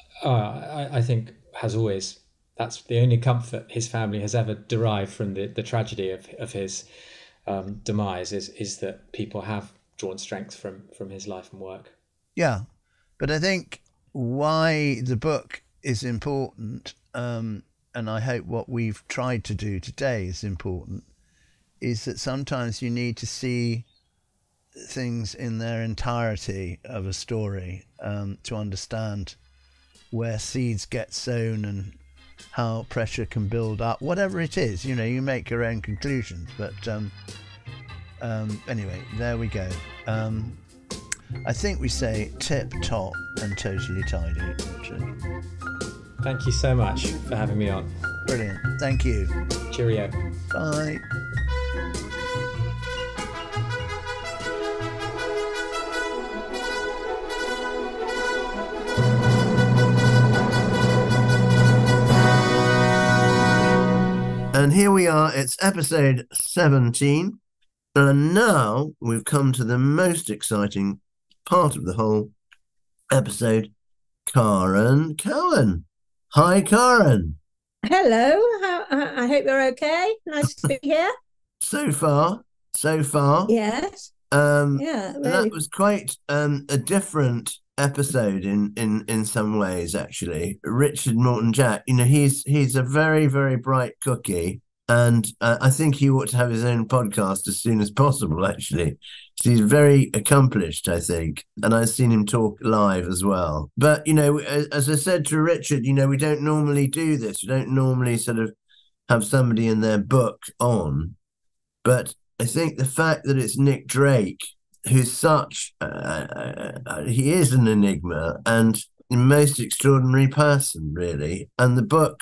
I think has always. That's the only comfort his family has ever derived from the tragedy of his demise is that people have drawn strength from his life and work. Yeah, but I think why the book is important, and I hope what we've tried to do today is important, is that sometimes you need to see things in their entirety of a story to understand where seeds get sown and how pressure can build up, whatever it is. You make your own conclusions, but anyway, there we go. I think we say tip top and totally tidy, Richard. Thank you so much for having me on. Brilliant. Thank you. Cheerio. Bye. And here we are, it's episode 17. And now we've come to the most exciting part of the whole episode, Karen Cowan. Hi, Karen. Hello, I hope you're okay. Nice to be here. So far. Yes. Yeah, really. That was quite a different episode in some ways, actually. Richard Morton Jack, he's a very, very bright cookie, And I think he ought to have his own podcast as soon as possible, actually. He's very accomplished, I think. And I've seen him talk live as well. But, as I said to Richard, we don't normally do this. We don't normally sort of have somebody in their book on. But I think the fact that it's Nick Drake, who's such, he is an enigma and the most extraordinary person, really. And the book,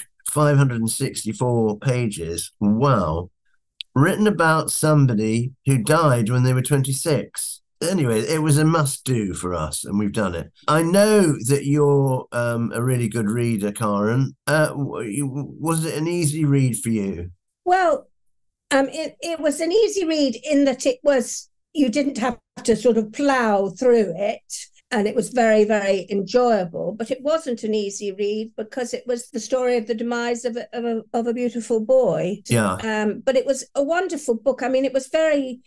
564 pages, wow, written about somebody who died when they were 26. Anyway, it was a must-do for us, and we've done it. I know that you're a really good reader, Karen. Was it an easy read for you? Well, it was an easy read in that you didn't have to sort of plough through it. And it was very, very enjoyable, but it wasn't an easy read because it was the story of the demise of a beautiful boy. Yeah. But it was a wonderful book. I mean, it was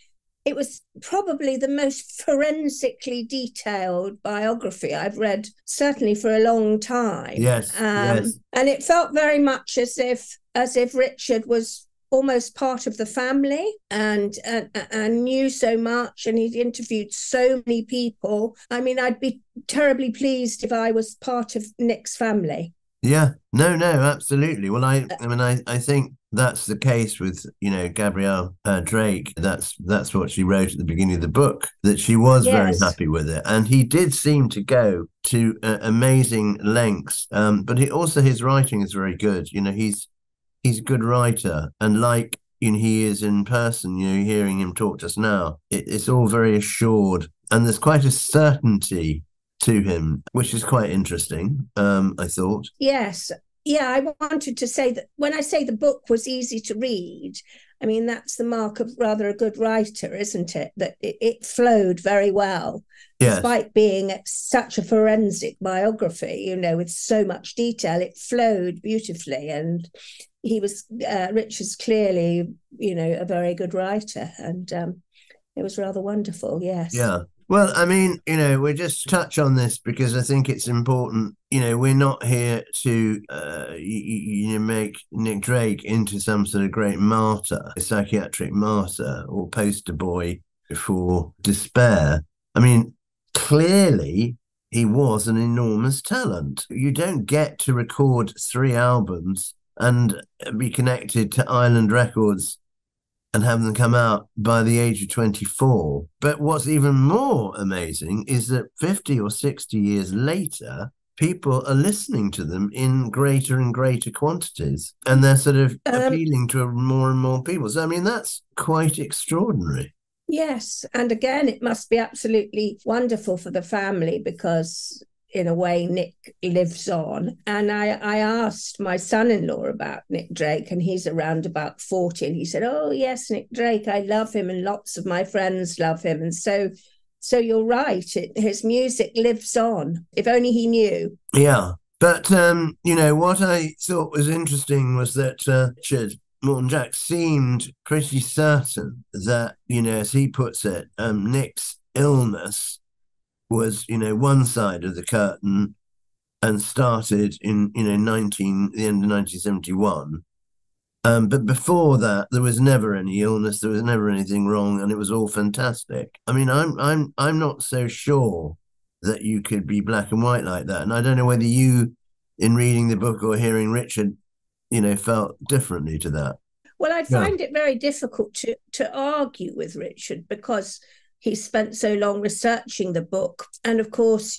probably the most forensically detailed biography I've read, certainly for a long time. Yes. Yes. And it felt very much as if Richard was almost part of the family and knew so much, and he'd interviewed so many people. I mean, I'd be terribly pleased if I was part of Nick's family. Yeah, no, absolutely. Well, I think that's the case with, Gabrielle Drake. That's what she wrote at the beginning of the book, that she was very happy with it. And he did seem to go to amazing lengths. But his writing is very good. He's a good writer, and like he is in person, hearing him talk to us now, it's all very assured, and there's quite a certainty to him, which is quite interesting, I thought. Yes. Yeah, I wanted to say that when I say the book was easy to read, I mean, that's the mark of rather a good writer, isn't it? That it flowed very well, yes. Despite being such a forensic biography, with so much detail, it flowed beautifully. And Richard's clearly, a very good writer. And it was rather wonderful, yes. Yeah. Well, I mean, we just touch on this because I think it's important. We're not here to, make Nick Drake into some sort of great martyr, a psychiatric martyr or poster boy for despair. I mean, clearly he was an enormous talent. You don't get to record 3 albums and be connected to Island Records and have them come out by the age of 24. But what's even more amazing is that 50 or 60 years later, people are listening to them in greater and greater quantities, and they're sort of appealing to more and more people. So, I mean, that's quite extraordinary. Yes. And again, it must be absolutely wonderful for the family because in a way, Nick lives on. And I asked my son-in-law about Nick Drake, and he's around about 40, and he said, oh, yes, Nick Drake, I love him, and lots of my friends love him. And so you're right, his music lives on, if only he knew. Yeah. But, what I thought was interesting was that Richard Morton Jack seemed pretty certain that, as he puts it, Nick's illness was, one side of the curtain and started in, the end of 1971. But before that, there was never any illness, there was never anything wrong, and it was all fantastic. I mean, I'm not so sure that you could be black and white like that. And I don't know whether you, in reading the book or hearing Richard, felt differently to that. Well, I find it very difficult to argue with Richard because he spent so long researching the book. And of course,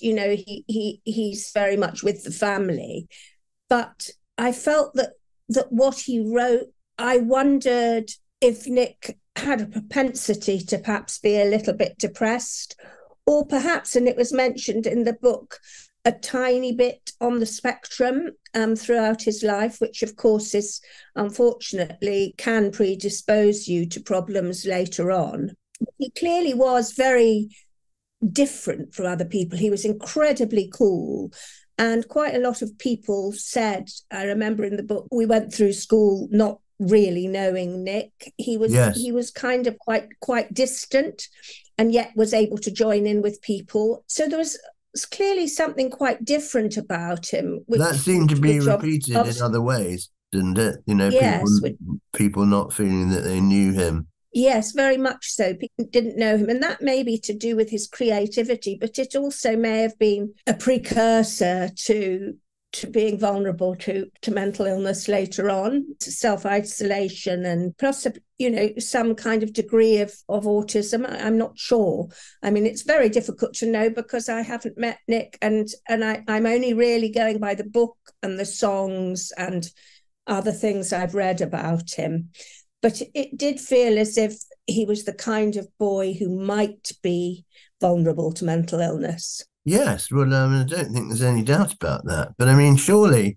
he's very much with the family. But I felt that what he wrote, I wondered if Nick had a propensity to perhaps be a little bit depressed, or perhaps, and it was mentioned in the book, a tiny bit on the spectrum throughout his life, which of course is unfortunately can predispose you to problems later on. He clearly was very different from other people. He was incredibly cool. And quite a lot of people said, I remember in the book, we went through school not really knowing Nick. He was kind of quite distant, and yet was able to join in with people. So there was clearly something quite different about him. That seemed to be repeated in other ways. didn't it? Yes, people not feeling that they knew him. yes, very much so. People didn't know him, and that may be to do with his creativity, but it also may have been a precursor to being vulnerable to mental illness later on, to self-isolation, and possibly, some kind of degree of autism. I'm not sure. I mean, it's very difficult to know because I haven't met Nick, and I'm only really going by the book and the songs and other things I've read about him. But it did feel as if he was the kind of boy who might be vulnerable to mental illness. Yes, well, I don't think there's any doubt about that. But surely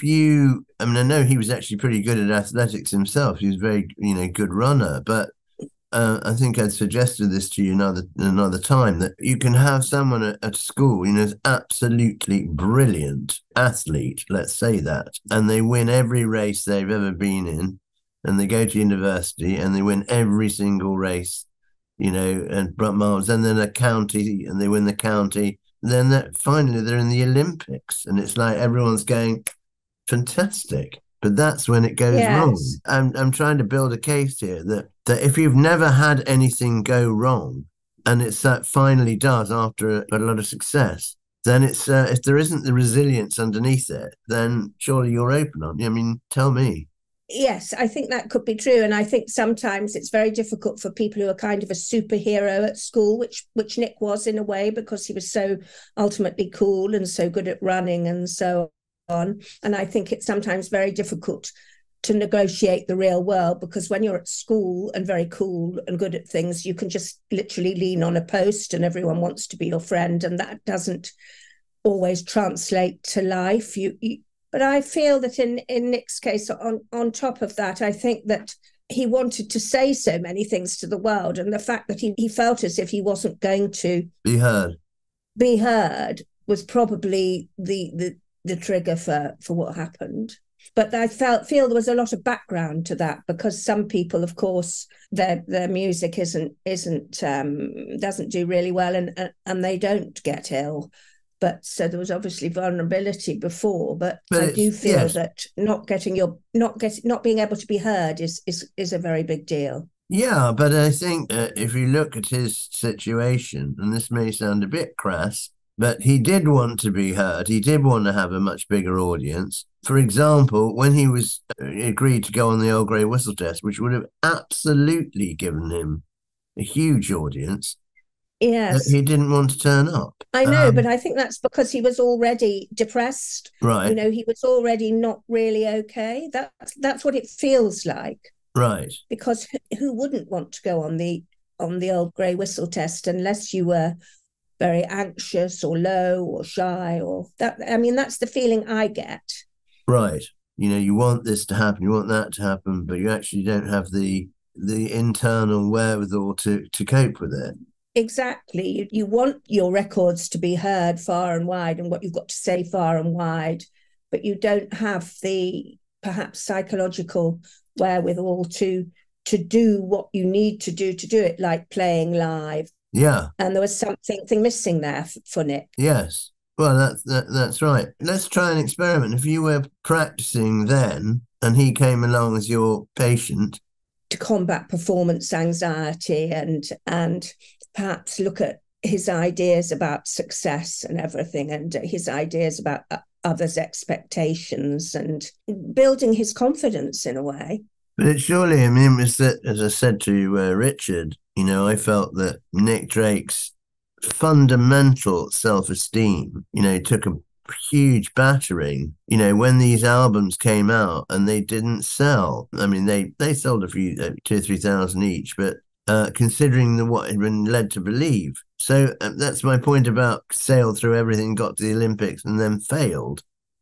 I know he was actually pretty good at athletics himself. He was a very, good runner. But I think I'd suggested this to you another time, that you can have someone at school, is absolutely brilliant athlete, let's say that, and they win every race they've ever been in, and they go to university and they win every single race, and miles, and then a county, and they win the county. Then finally they're in the Olympics, and it's like everyone's going, fantastic. But that's when it goes wrong. I'm trying to build a case here that if you've never had anything go wrong, and it's that finally does after a lot of success, then it's if there isn't the resilience underneath it, then surely you're open on. Tell me. Yes, I think that could be true. And I think sometimes it's very difficult for people who are kind of a superhero at school, which Nick was in a way, because he was so ultimately cool and so good at running and so on. And I think it's sometimes very difficult to negotiate the real world, because when you're at school and very cool and good at things, you can just literally lean on a post and everyone wants to be your friend. And that doesn't always translate to life. But I feel that in Nick's case, on top of that, I think that he wanted to say so many things to the world. And the fact that he felt as if he wasn't going to be heard was probably the trigger for what happened. But I feel there was a lot of background to that, because some people, of course, their music doesn't do really well, and they don't get ill. But so there was obviously vulnerability before, but I do feel that not being able to be heard is a very big deal. Yeah, but I think if you look at his situation, and this may sound a bit crass, but he did want to be heard. He did want to have a much bigger audience. For example, when he was agreed to go on the Old Grey Whistle test, which would have absolutely given him a huge audience. Yes. He didn't want to turn up. I know, but I think that's because he was already depressed. Right. He was already not really okay. That's what it feels like. Right. Because who wouldn't want to go on the Old Grey Whistle test unless you were very anxious or low or shy or that? I mean, that's the feeling I get. Right. You want this to happen, you want that to happen, but you actually don't have the internal wherewithal to cope with it. Exactly. You want your records to be heard far and wide, and what you've got to say far and wide, but you don't have the perhaps psychological wherewithal to do what you need to do it, like playing live. Yeah. And there was something missing there for Nick. Yes. Well, that's right. Let's try an experiment. If you were practicing then and he came along as your patient, to combat performance anxiety and perhaps look at his ideas about success and everything, and his ideas about others' expectations, and building his confidence in a way. But it surely, it was that, as I said to Richard, I felt that Nick Drake's fundamental self-esteem, took a huge battering, when these albums came out and they didn't sell. I mean, they sold a few, 2,000 or 3,000 each, but considering what had been led to believe. So that's my point about sailed through everything, got to the Olympics and then failed.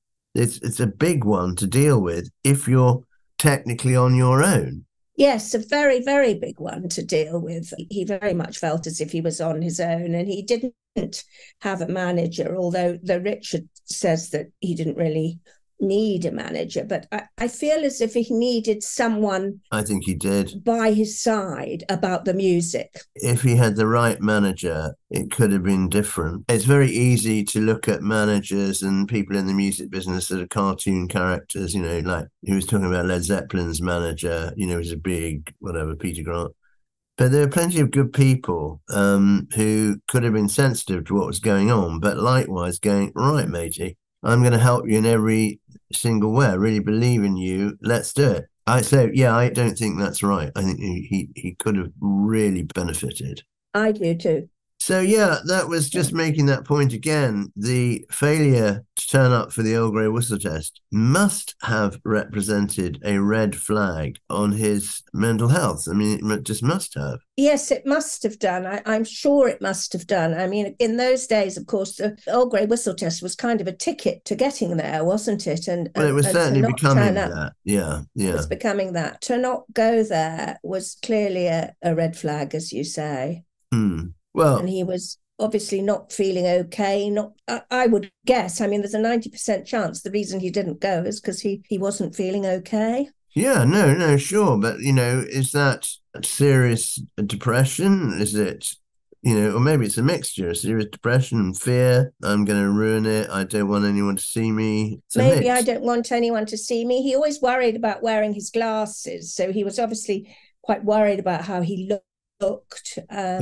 It's a big one to deal with if you're technically on your own. Yes, a very, very big one to deal with. He very much felt as if he was on his own, and he didn't have a manager, although Richard says that he didn't really need a manager, but I feel as if he needed someone, I think he did, by his side about the music. If he had the right manager, it could have been different. It's very easy to look at managers and people in the music business that are cartoon characters, like he was talking about Led Zeppelin's manager, was a big, whatever, Peter Grant. But there are plenty of good people who could have been sensitive to what was going on, but likewise going, right, matey, I'm going to help you in every single way. I really believe in you. Let's do it. I don't think that's right. I think he could have really benefited. I do too. So, that was just making that point again. The failure to turn up for the Old Grey Whistle test must have represented a red flag on his mental health. I mean, it just must have. Yes, it must have done. I'm sure it must have done. I mean, in those days, of course, the Old Grey Whistle test was kind of a ticket to getting there, wasn't it? Well, it was certainly becoming that. Yeah. It was becoming that. To not go there was clearly a red flag, as you say. Well, and he was obviously not feeling okay. I would guess. I mean, there's a 90% chance the reason he didn't go is because he wasn't feeling okay. Yeah, no, sure. But, is that serious depression? Is it, or maybe it's a mixture, serious depression and fear. I'm going to ruin it. I don't want anyone to see me. Maybe I don't want anyone to see me. He always worried about wearing his glasses. So he was obviously quite worried about how he looked.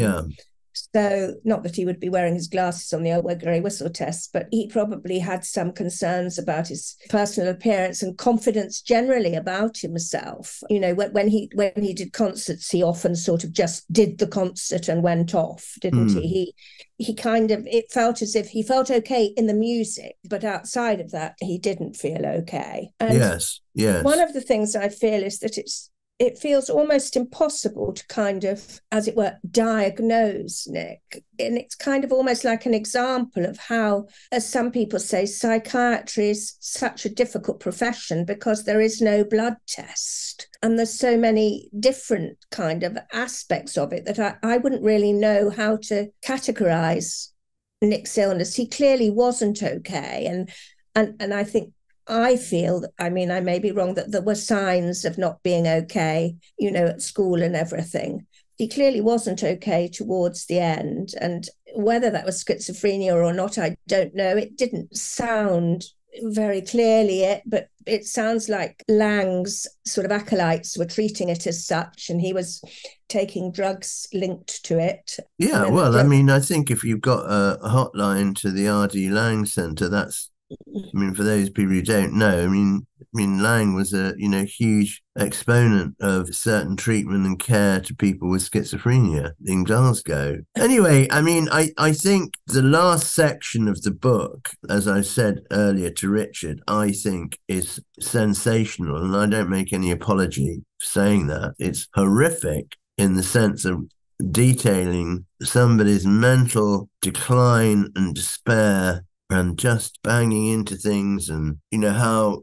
So not that he would be wearing his glasses on the Old Grey Whistle test, but he probably had some concerns about his personal appearance and confidence generally about himself. When he did concerts, he often sort of just did the concert and went off, didn't he? He kind of, it felt as if he felt okay in the music, but outside of that, he didn't feel okay. And yes. One of the things I feel is that it feels almost impossible to kind of, as it were, diagnose Nick. And it's kind of almost like an example of how, as some people say, psychiatry is such a difficult profession because there is no blood test. And there's so many different kind of aspects of it that I wouldn't really know how to categorize Nick's illness. He clearly wasn't okay. And I feel, I may be wrong, that there were signs of not being okay, at school and everything. He clearly wasn't okay towards the end. And whether that was schizophrenia or not, I don't know. It didn't sound very clearly it, but it sounds like Lang's sort of acolytes were treating it as such, and he was taking drugs linked to it. Yeah, well, I think if you've got a hotline to the R.D. Lang Centre, that's, for those people who don't know, Lang was a, huge exponent of certain treatment and care to people with schizophrenia in Glasgow. Anyway, I think the last section of the book, as I said earlier to Richard, I think is sensational, and I don't make any apology for saying that. It's horrific in the sense of detailing somebody's mental decline and despair and just banging into things, and how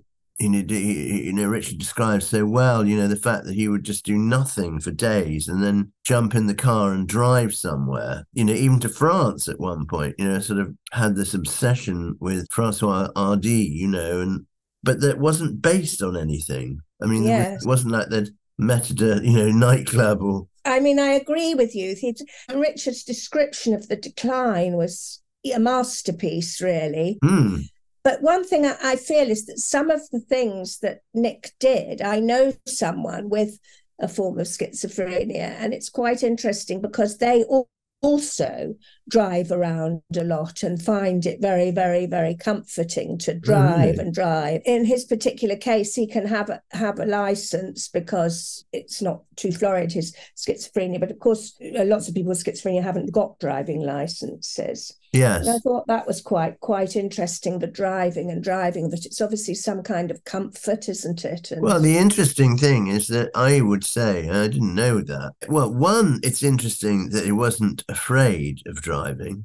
Richard describes so well the fact that he would just do nothing for days and then jump in the car and drive somewhere, even to France at one point, sort of had this obsession with Francois Hardy, but that wasn't based on anything. It wasn't like they'd met at a nightclub or. I agree with you. Richard's description of the decline was a masterpiece, really. But one thing I feel is that some of the things that Nick did, I know someone with a form of schizophrenia, and it's quite interesting because they also drive around a lot and find it very, very, very comforting to drive and drive. In his particular case, he can have a license because it's not too florid, his schizophrenia. But of course, lots of people with schizophrenia haven't got driving licenses. Yes. And I thought that was quite interesting, the driving, that it's obviously some kind of comfort, isn't it? Well, the interesting thing is that I would say, I didn't know that. Well, one, it's interesting that he wasn't afraid of driving,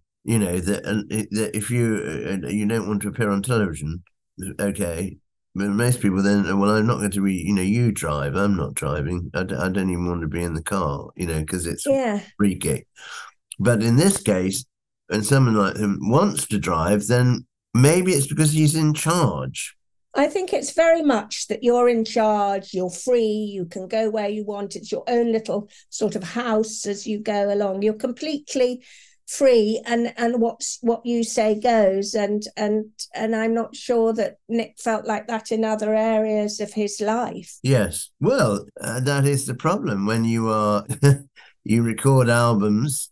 that if you don't want to appear on television, okay. But most people then, well, I'm not going to be, you drive, I'm not driving. I don't even want to be in the car, because it's freaky. But in this case, when someone like him wants to drive, then maybe it's because he's in charge. I think it's very much that you're in charge, you're free, you can go where you want. It's your own little sort of house as you go along. You're completely free, and what you say goes. And I'm not sure that Nick felt like that in other areas of his life. Yes. Well, that is the problem when you are you record albums.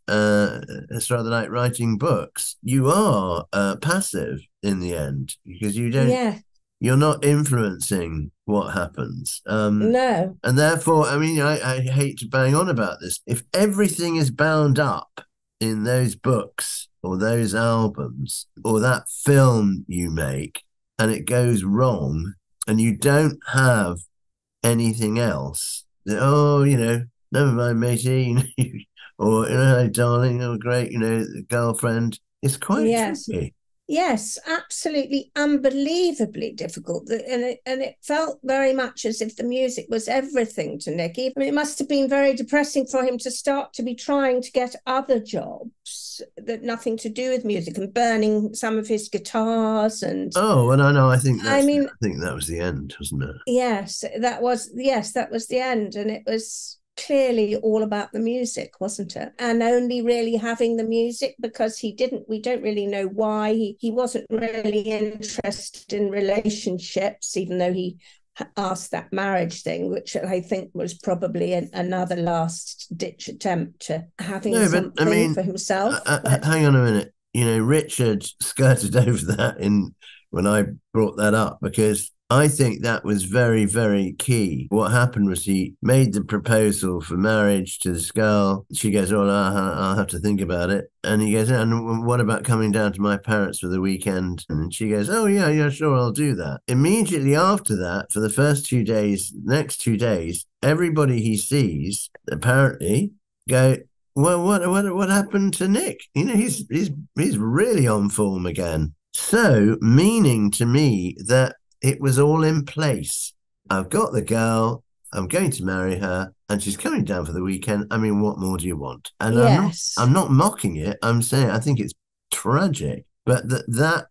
It's rather like writing books. You are passive in the end because you don't. Yeah. You're not influencing what happens. No. And therefore, I mean, I hate to bang on about this. If everything is bound up in those books or those albums or that film you make and it goes wrong and you don't have anything else, oh, never mind, matey, or, hey, darling, oh, great, girlfriend, it's quite tricky. Yes, absolutely, unbelievably difficult. And it felt very much as if the music was everything to Nick. I mean, it must have been very depressing for him to start to be trying to get other jobs that nothing to do with music and burning some of his guitars. And oh, and I know, I think that was the end, wasn't it? Yes, that was the end, and it was clearly all about the music, wasn't it? And only really having the music because we don't really know why he wasn't really interested in relationships, even though he asked that marriage thing, which I think was probably another last ditch attempt to having something for himself. Hang on a minute. Richard skirted over that when I brought that up, because I think that was very, very key. What happened was he made the proposal for marriage to this girl. She goes, oh, I'll have to think about it. And he goes, and what about coming down to my parents for the weekend? And she goes, oh, yeah, sure, I'll do that. Immediately after that, for the next 2 days, everybody he sees apparently go, well, what happened to Nick? He's really on form again. So, meaning to me that it was all in place. I've got the girl, I'm going to marry her, and she's coming down for the weekend. I mean, what more do you want? And yes. I'm not mocking it. I'm saying I think it's tragic, but that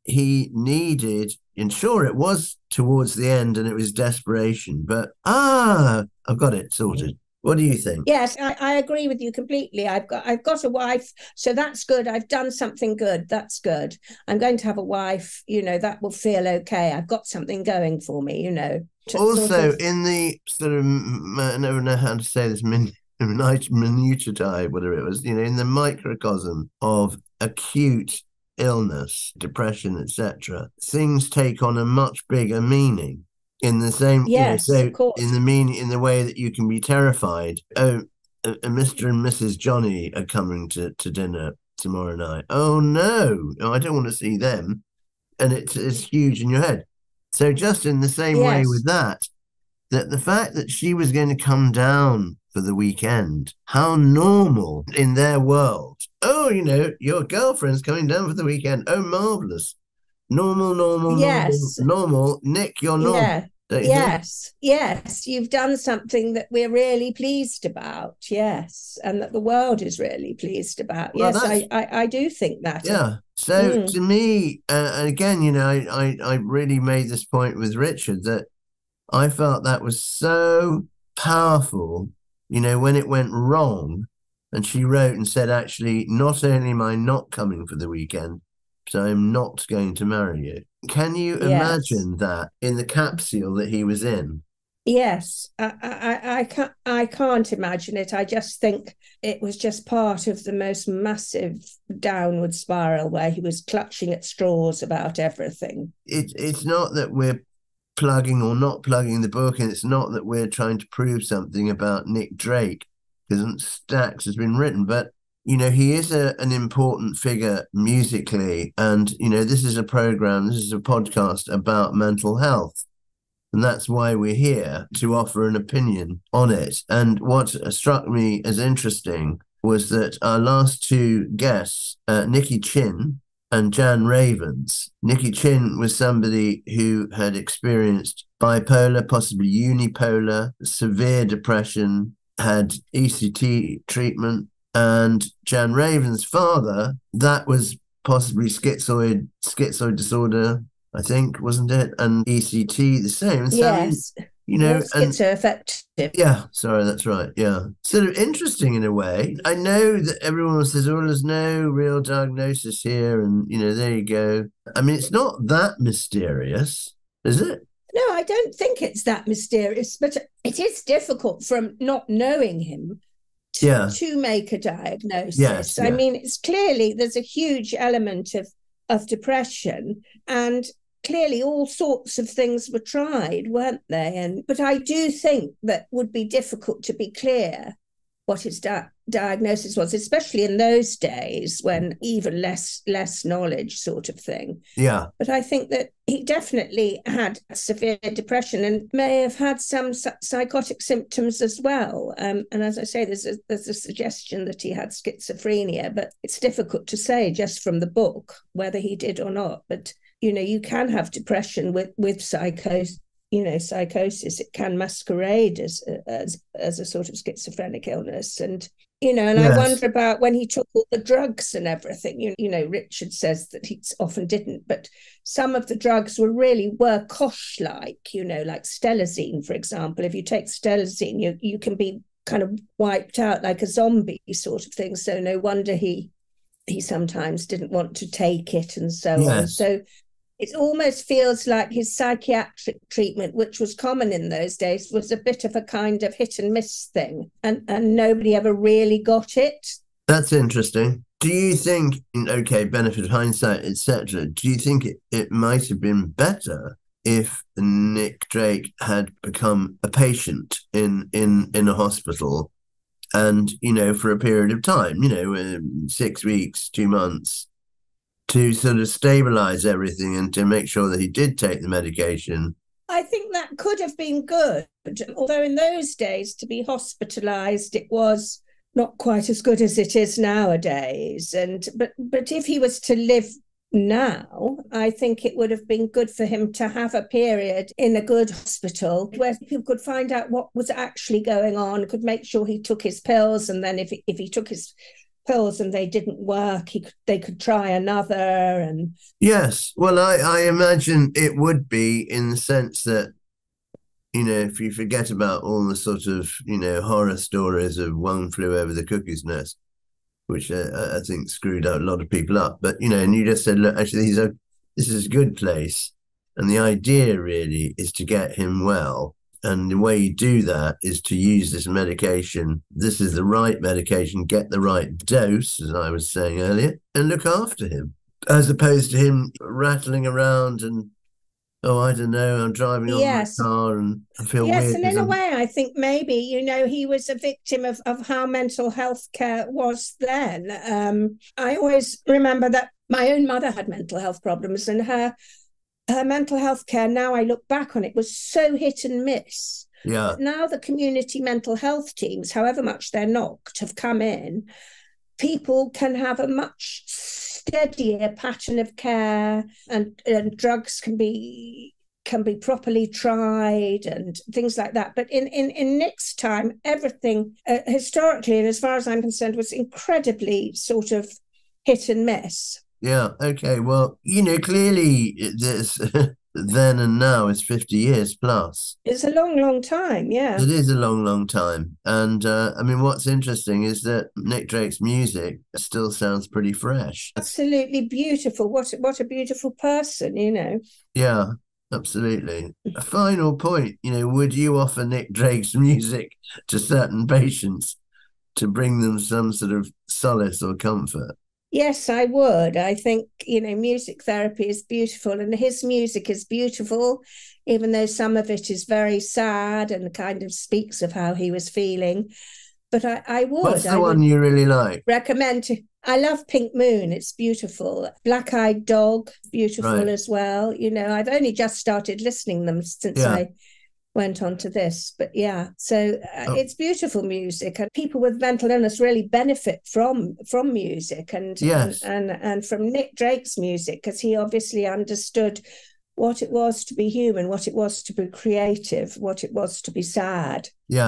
he needed, and sure, it was towards the end and it was desperation, but I've got it sorted. What do you think? Yes, I agree with you completely. I've got a wife, so that's good. I've done something good. That's good. I'm going to have a wife, that will feel okay. I've got something going for me, Also, in the sort of, I never know how to say this, minutiae, whatever it was, in the microcosm of acute illness, depression, etc., things take on a much bigger meaning. In the same, of course. in the way that you can be terrified. Oh, Mr. and Mrs. Johnny are coming to dinner tomorrow night. Oh no, I don't want to see them, and it's huge in your head. So just in the same way with that the fact that she was going to come down for the weekend, how normal in their world. Oh, your girlfriend's coming down for the weekend. Oh, marvelous. Normal. Nick, you're normal. Yeah. Yes. You've done something that we're really pleased about. Yes. And that the world is really pleased about. Well, yes, I do think that. Yeah. So to me, again, I really made this point with Richard that I felt that was so powerful, when it went wrong. And she wrote and said, actually, not only am I not coming for the weekend, so I'm not going to marry you. Can you imagine that in the capsule that he was in? Yes, I can't imagine it. I just think it was just part of the most massive downward spiral where he was clutching at straws about everything. It's not that we're plugging or not plugging the book, and it's not that we're trying to prove something about Nick Drake, because stacks has been written, but he is an important figure musically. And, this is a podcast about mental health. And that's why we're here, to offer an opinion on it. And what struck me as interesting was that our last two guests, Nicky Chin and Jan Ravens. Nicky Chin was somebody who had experienced bipolar, possibly unipolar, severe depression, had ECT treatment. And Jan Raven's father, that was possibly schizoid disorder, I think, wasn't it? And ECT the same. And so, Yes, and schizoaffective. yeah, sorry, that's right. Yeah. Sort of interesting in a way. I know that everyone says, oh, there's no real diagnosis here. And, there you go. I mean, it's not that mysterious, is it? No, I don't think it's that mysterious, but it is difficult from not knowing him Yeah. to make a diagnosis. Yes. I mean, it's clearly there's a huge element of depression, and clearly all sorts of things were tried, weren't they? But I do think that would be difficult to be clear what his diagnosis was, especially in those days when even less knowledge sort of thing. Yeah. But I think that he definitely had severe depression and may have had some psychotic symptoms as well. And as I say, there's a suggestion that he had schizophrenia, but it's difficult to say just from the book whether he did or not. But you can have depression with psychosis. Psychosis, it can masquerade as a sort of schizophrenic illness. And yes. I wonder about when he took all the drugs and everything. Richard says that he often didn't, but some of the drugs were Kosh-like, like stelazine, for example. If you take stelazine, you can be kind of wiped out like a zombie sort of thing. So no wonder he sometimes didn't want to take it and so on. So it almost feels like his psychiatric treatment, which was common in those days, was a bit of a kind of hit and miss thing, and nobody ever really got it. That's interesting. Do you think, benefit of hindsight, etc., do you think it might have been better if Nick Drake had become a patient in a hospital and, for a period of time, 6 weeks, 2 months, to sort of stabilize everything and to make sure that he did take the medication? I think that could have been good. Although in those days, to be hospitalized, it was not quite as good as it is nowadays. But if he was to live now, I think it would have been good for him to have a period in a good hospital where people could find out what was actually going on, could make sure he took his pills, and then if he took his pills and they didn't work, they could try another. And yes, well, I imagine it would be, in the sense that, if you forget about all the sort of, horror stories of One Flew Over the Cuckoo's Nest, which I think screwed out a lot of people up. But, and you just said, look, actually, this is a good place. And the idea really is to get him well. And the way you do that is to use this medication. This is the right medication, get the right dose, as I was saying earlier, and look after him, as opposed to him rattling around and, I don't know, I'm driving on my car and I feel weird. Yes, and in a way, I think maybe, he was a victim of how mental health care was then. I always remember that my own mother had mental health problems, and her mental health care, now I look back on it, was so hit and miss. Yeah. But now the community mental health teams, however much they're knocked, have come in. People can have a much steadier pattern of care, and drugs can be properly tried and things like that. But in Nick's time, everything historically, and as far as I'm concerned, was incredibly sort of hit and miss. Yeah, okay. Well, clearly there's then and now is 50 years plus. It's a long, long time, yeah. It is a long, long time. And I mean, what's interesting is that Nick Drake's music still sounds pretty fresh. Absolutely beautiful. What a beautiful person, Yeah, absolutely. A final point, would you offer Nick Drake's music to certain patients to bring them some sort of solace or comfort? Yes, I would. I think, music therapy is beautiful, and his music is beautiful, even though some of it is very sad and kind of speaks of how he was feeling. But I would. What's the one you really like? I love Pink Moon. It's beautiful. Black Eyed Dog, beautiful as well. I've only just started listening them since I went on to this, but so it's beautiful music, and people with mental illness really benefit from music and from Nick Drake's music, because he obviously understood what it was to be human, what it was to be creative, what it was to be sad.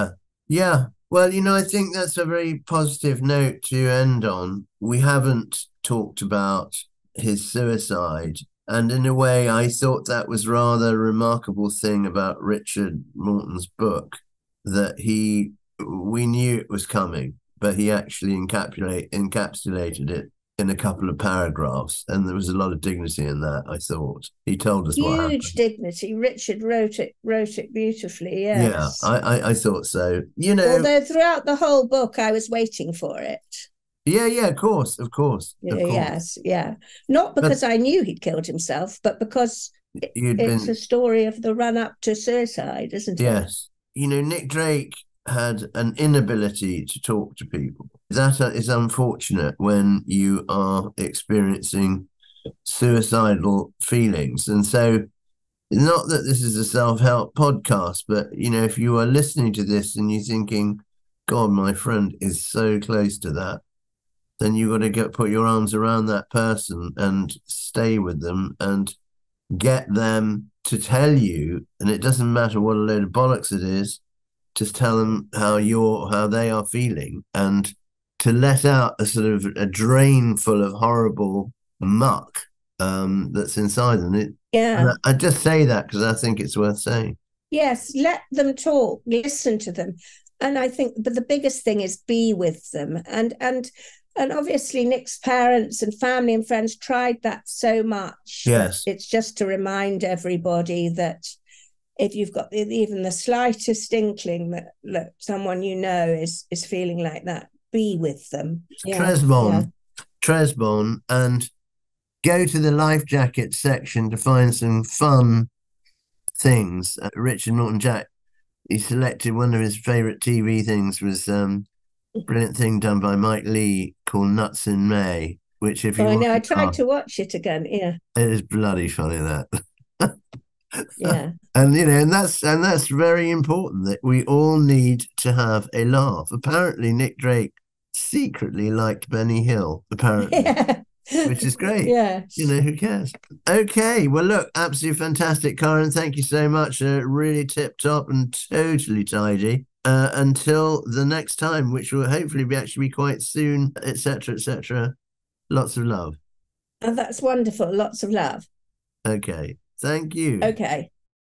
Well, I think that's a very positive note to end on. We haven't talked about his suicide, And in a way, I thought that was rather a remarkable thing about Richard Morton's book, that we knew it was coming, but he actually encapsulated it in a couple of paragraphs. And there was a lot of dignity in that, I thought. He told us what happened. Huge dignity. Richard wrote it beautifully, Yeah, yes. I thought so. Although throughout the whole book, I was waiting for it. Yeah, of course. Yes, yeah. Not because I knew he'd killed himself, but because it's a story of the run up to suicide, isn't it? Yes. Nick Drake had an inability to talk to people. That is unfortunate when you are experiencing suicidal feelings. And so, not that this is a self-help podcast, but, if you are listening to this and you're thinking, God, my friend is so close to that, then you've got to put your arms around that person and stay with them and get them to tell you, and it doesn't matter what a load of bollocks it is, just tell them how they are feeling, and to let out a sort of a drain full of horrible muck that's inside them. I just say that because I think it's worth saying. Yes, let them talk, listen to them. And I think, but the biggest thing is be with them. And obviously Nick's parents and family and friends tried that so much. Yes. It's just to remind everybody that if you've got even the slightest inkling that someone is feeling like that, be with them. Tresbon, and go to the life jacket section to find some fun things. Richard Morton Jack, he selected one of his favourite TV things was brilliant thing done by Mike Leigh called Nuts in May, which if you I tried to watch it again. Yeah, it is bloody funny, that. Yeah. And that's very important, that we all need to have a laugh. Apparently Nick Drake secretly liked Benny Hill, apparently. Yeah. Which is great. Yeah. Who cares? Okay, well, look, absolutely fantastic, Karen. Thank you so much. Really tip-top and totally tidy. Until the next time, which will hopefully be quite soon, etc., etc. Lots of love. Oh, that's wonderful. Lots of love. Okay. Thank you. Okay.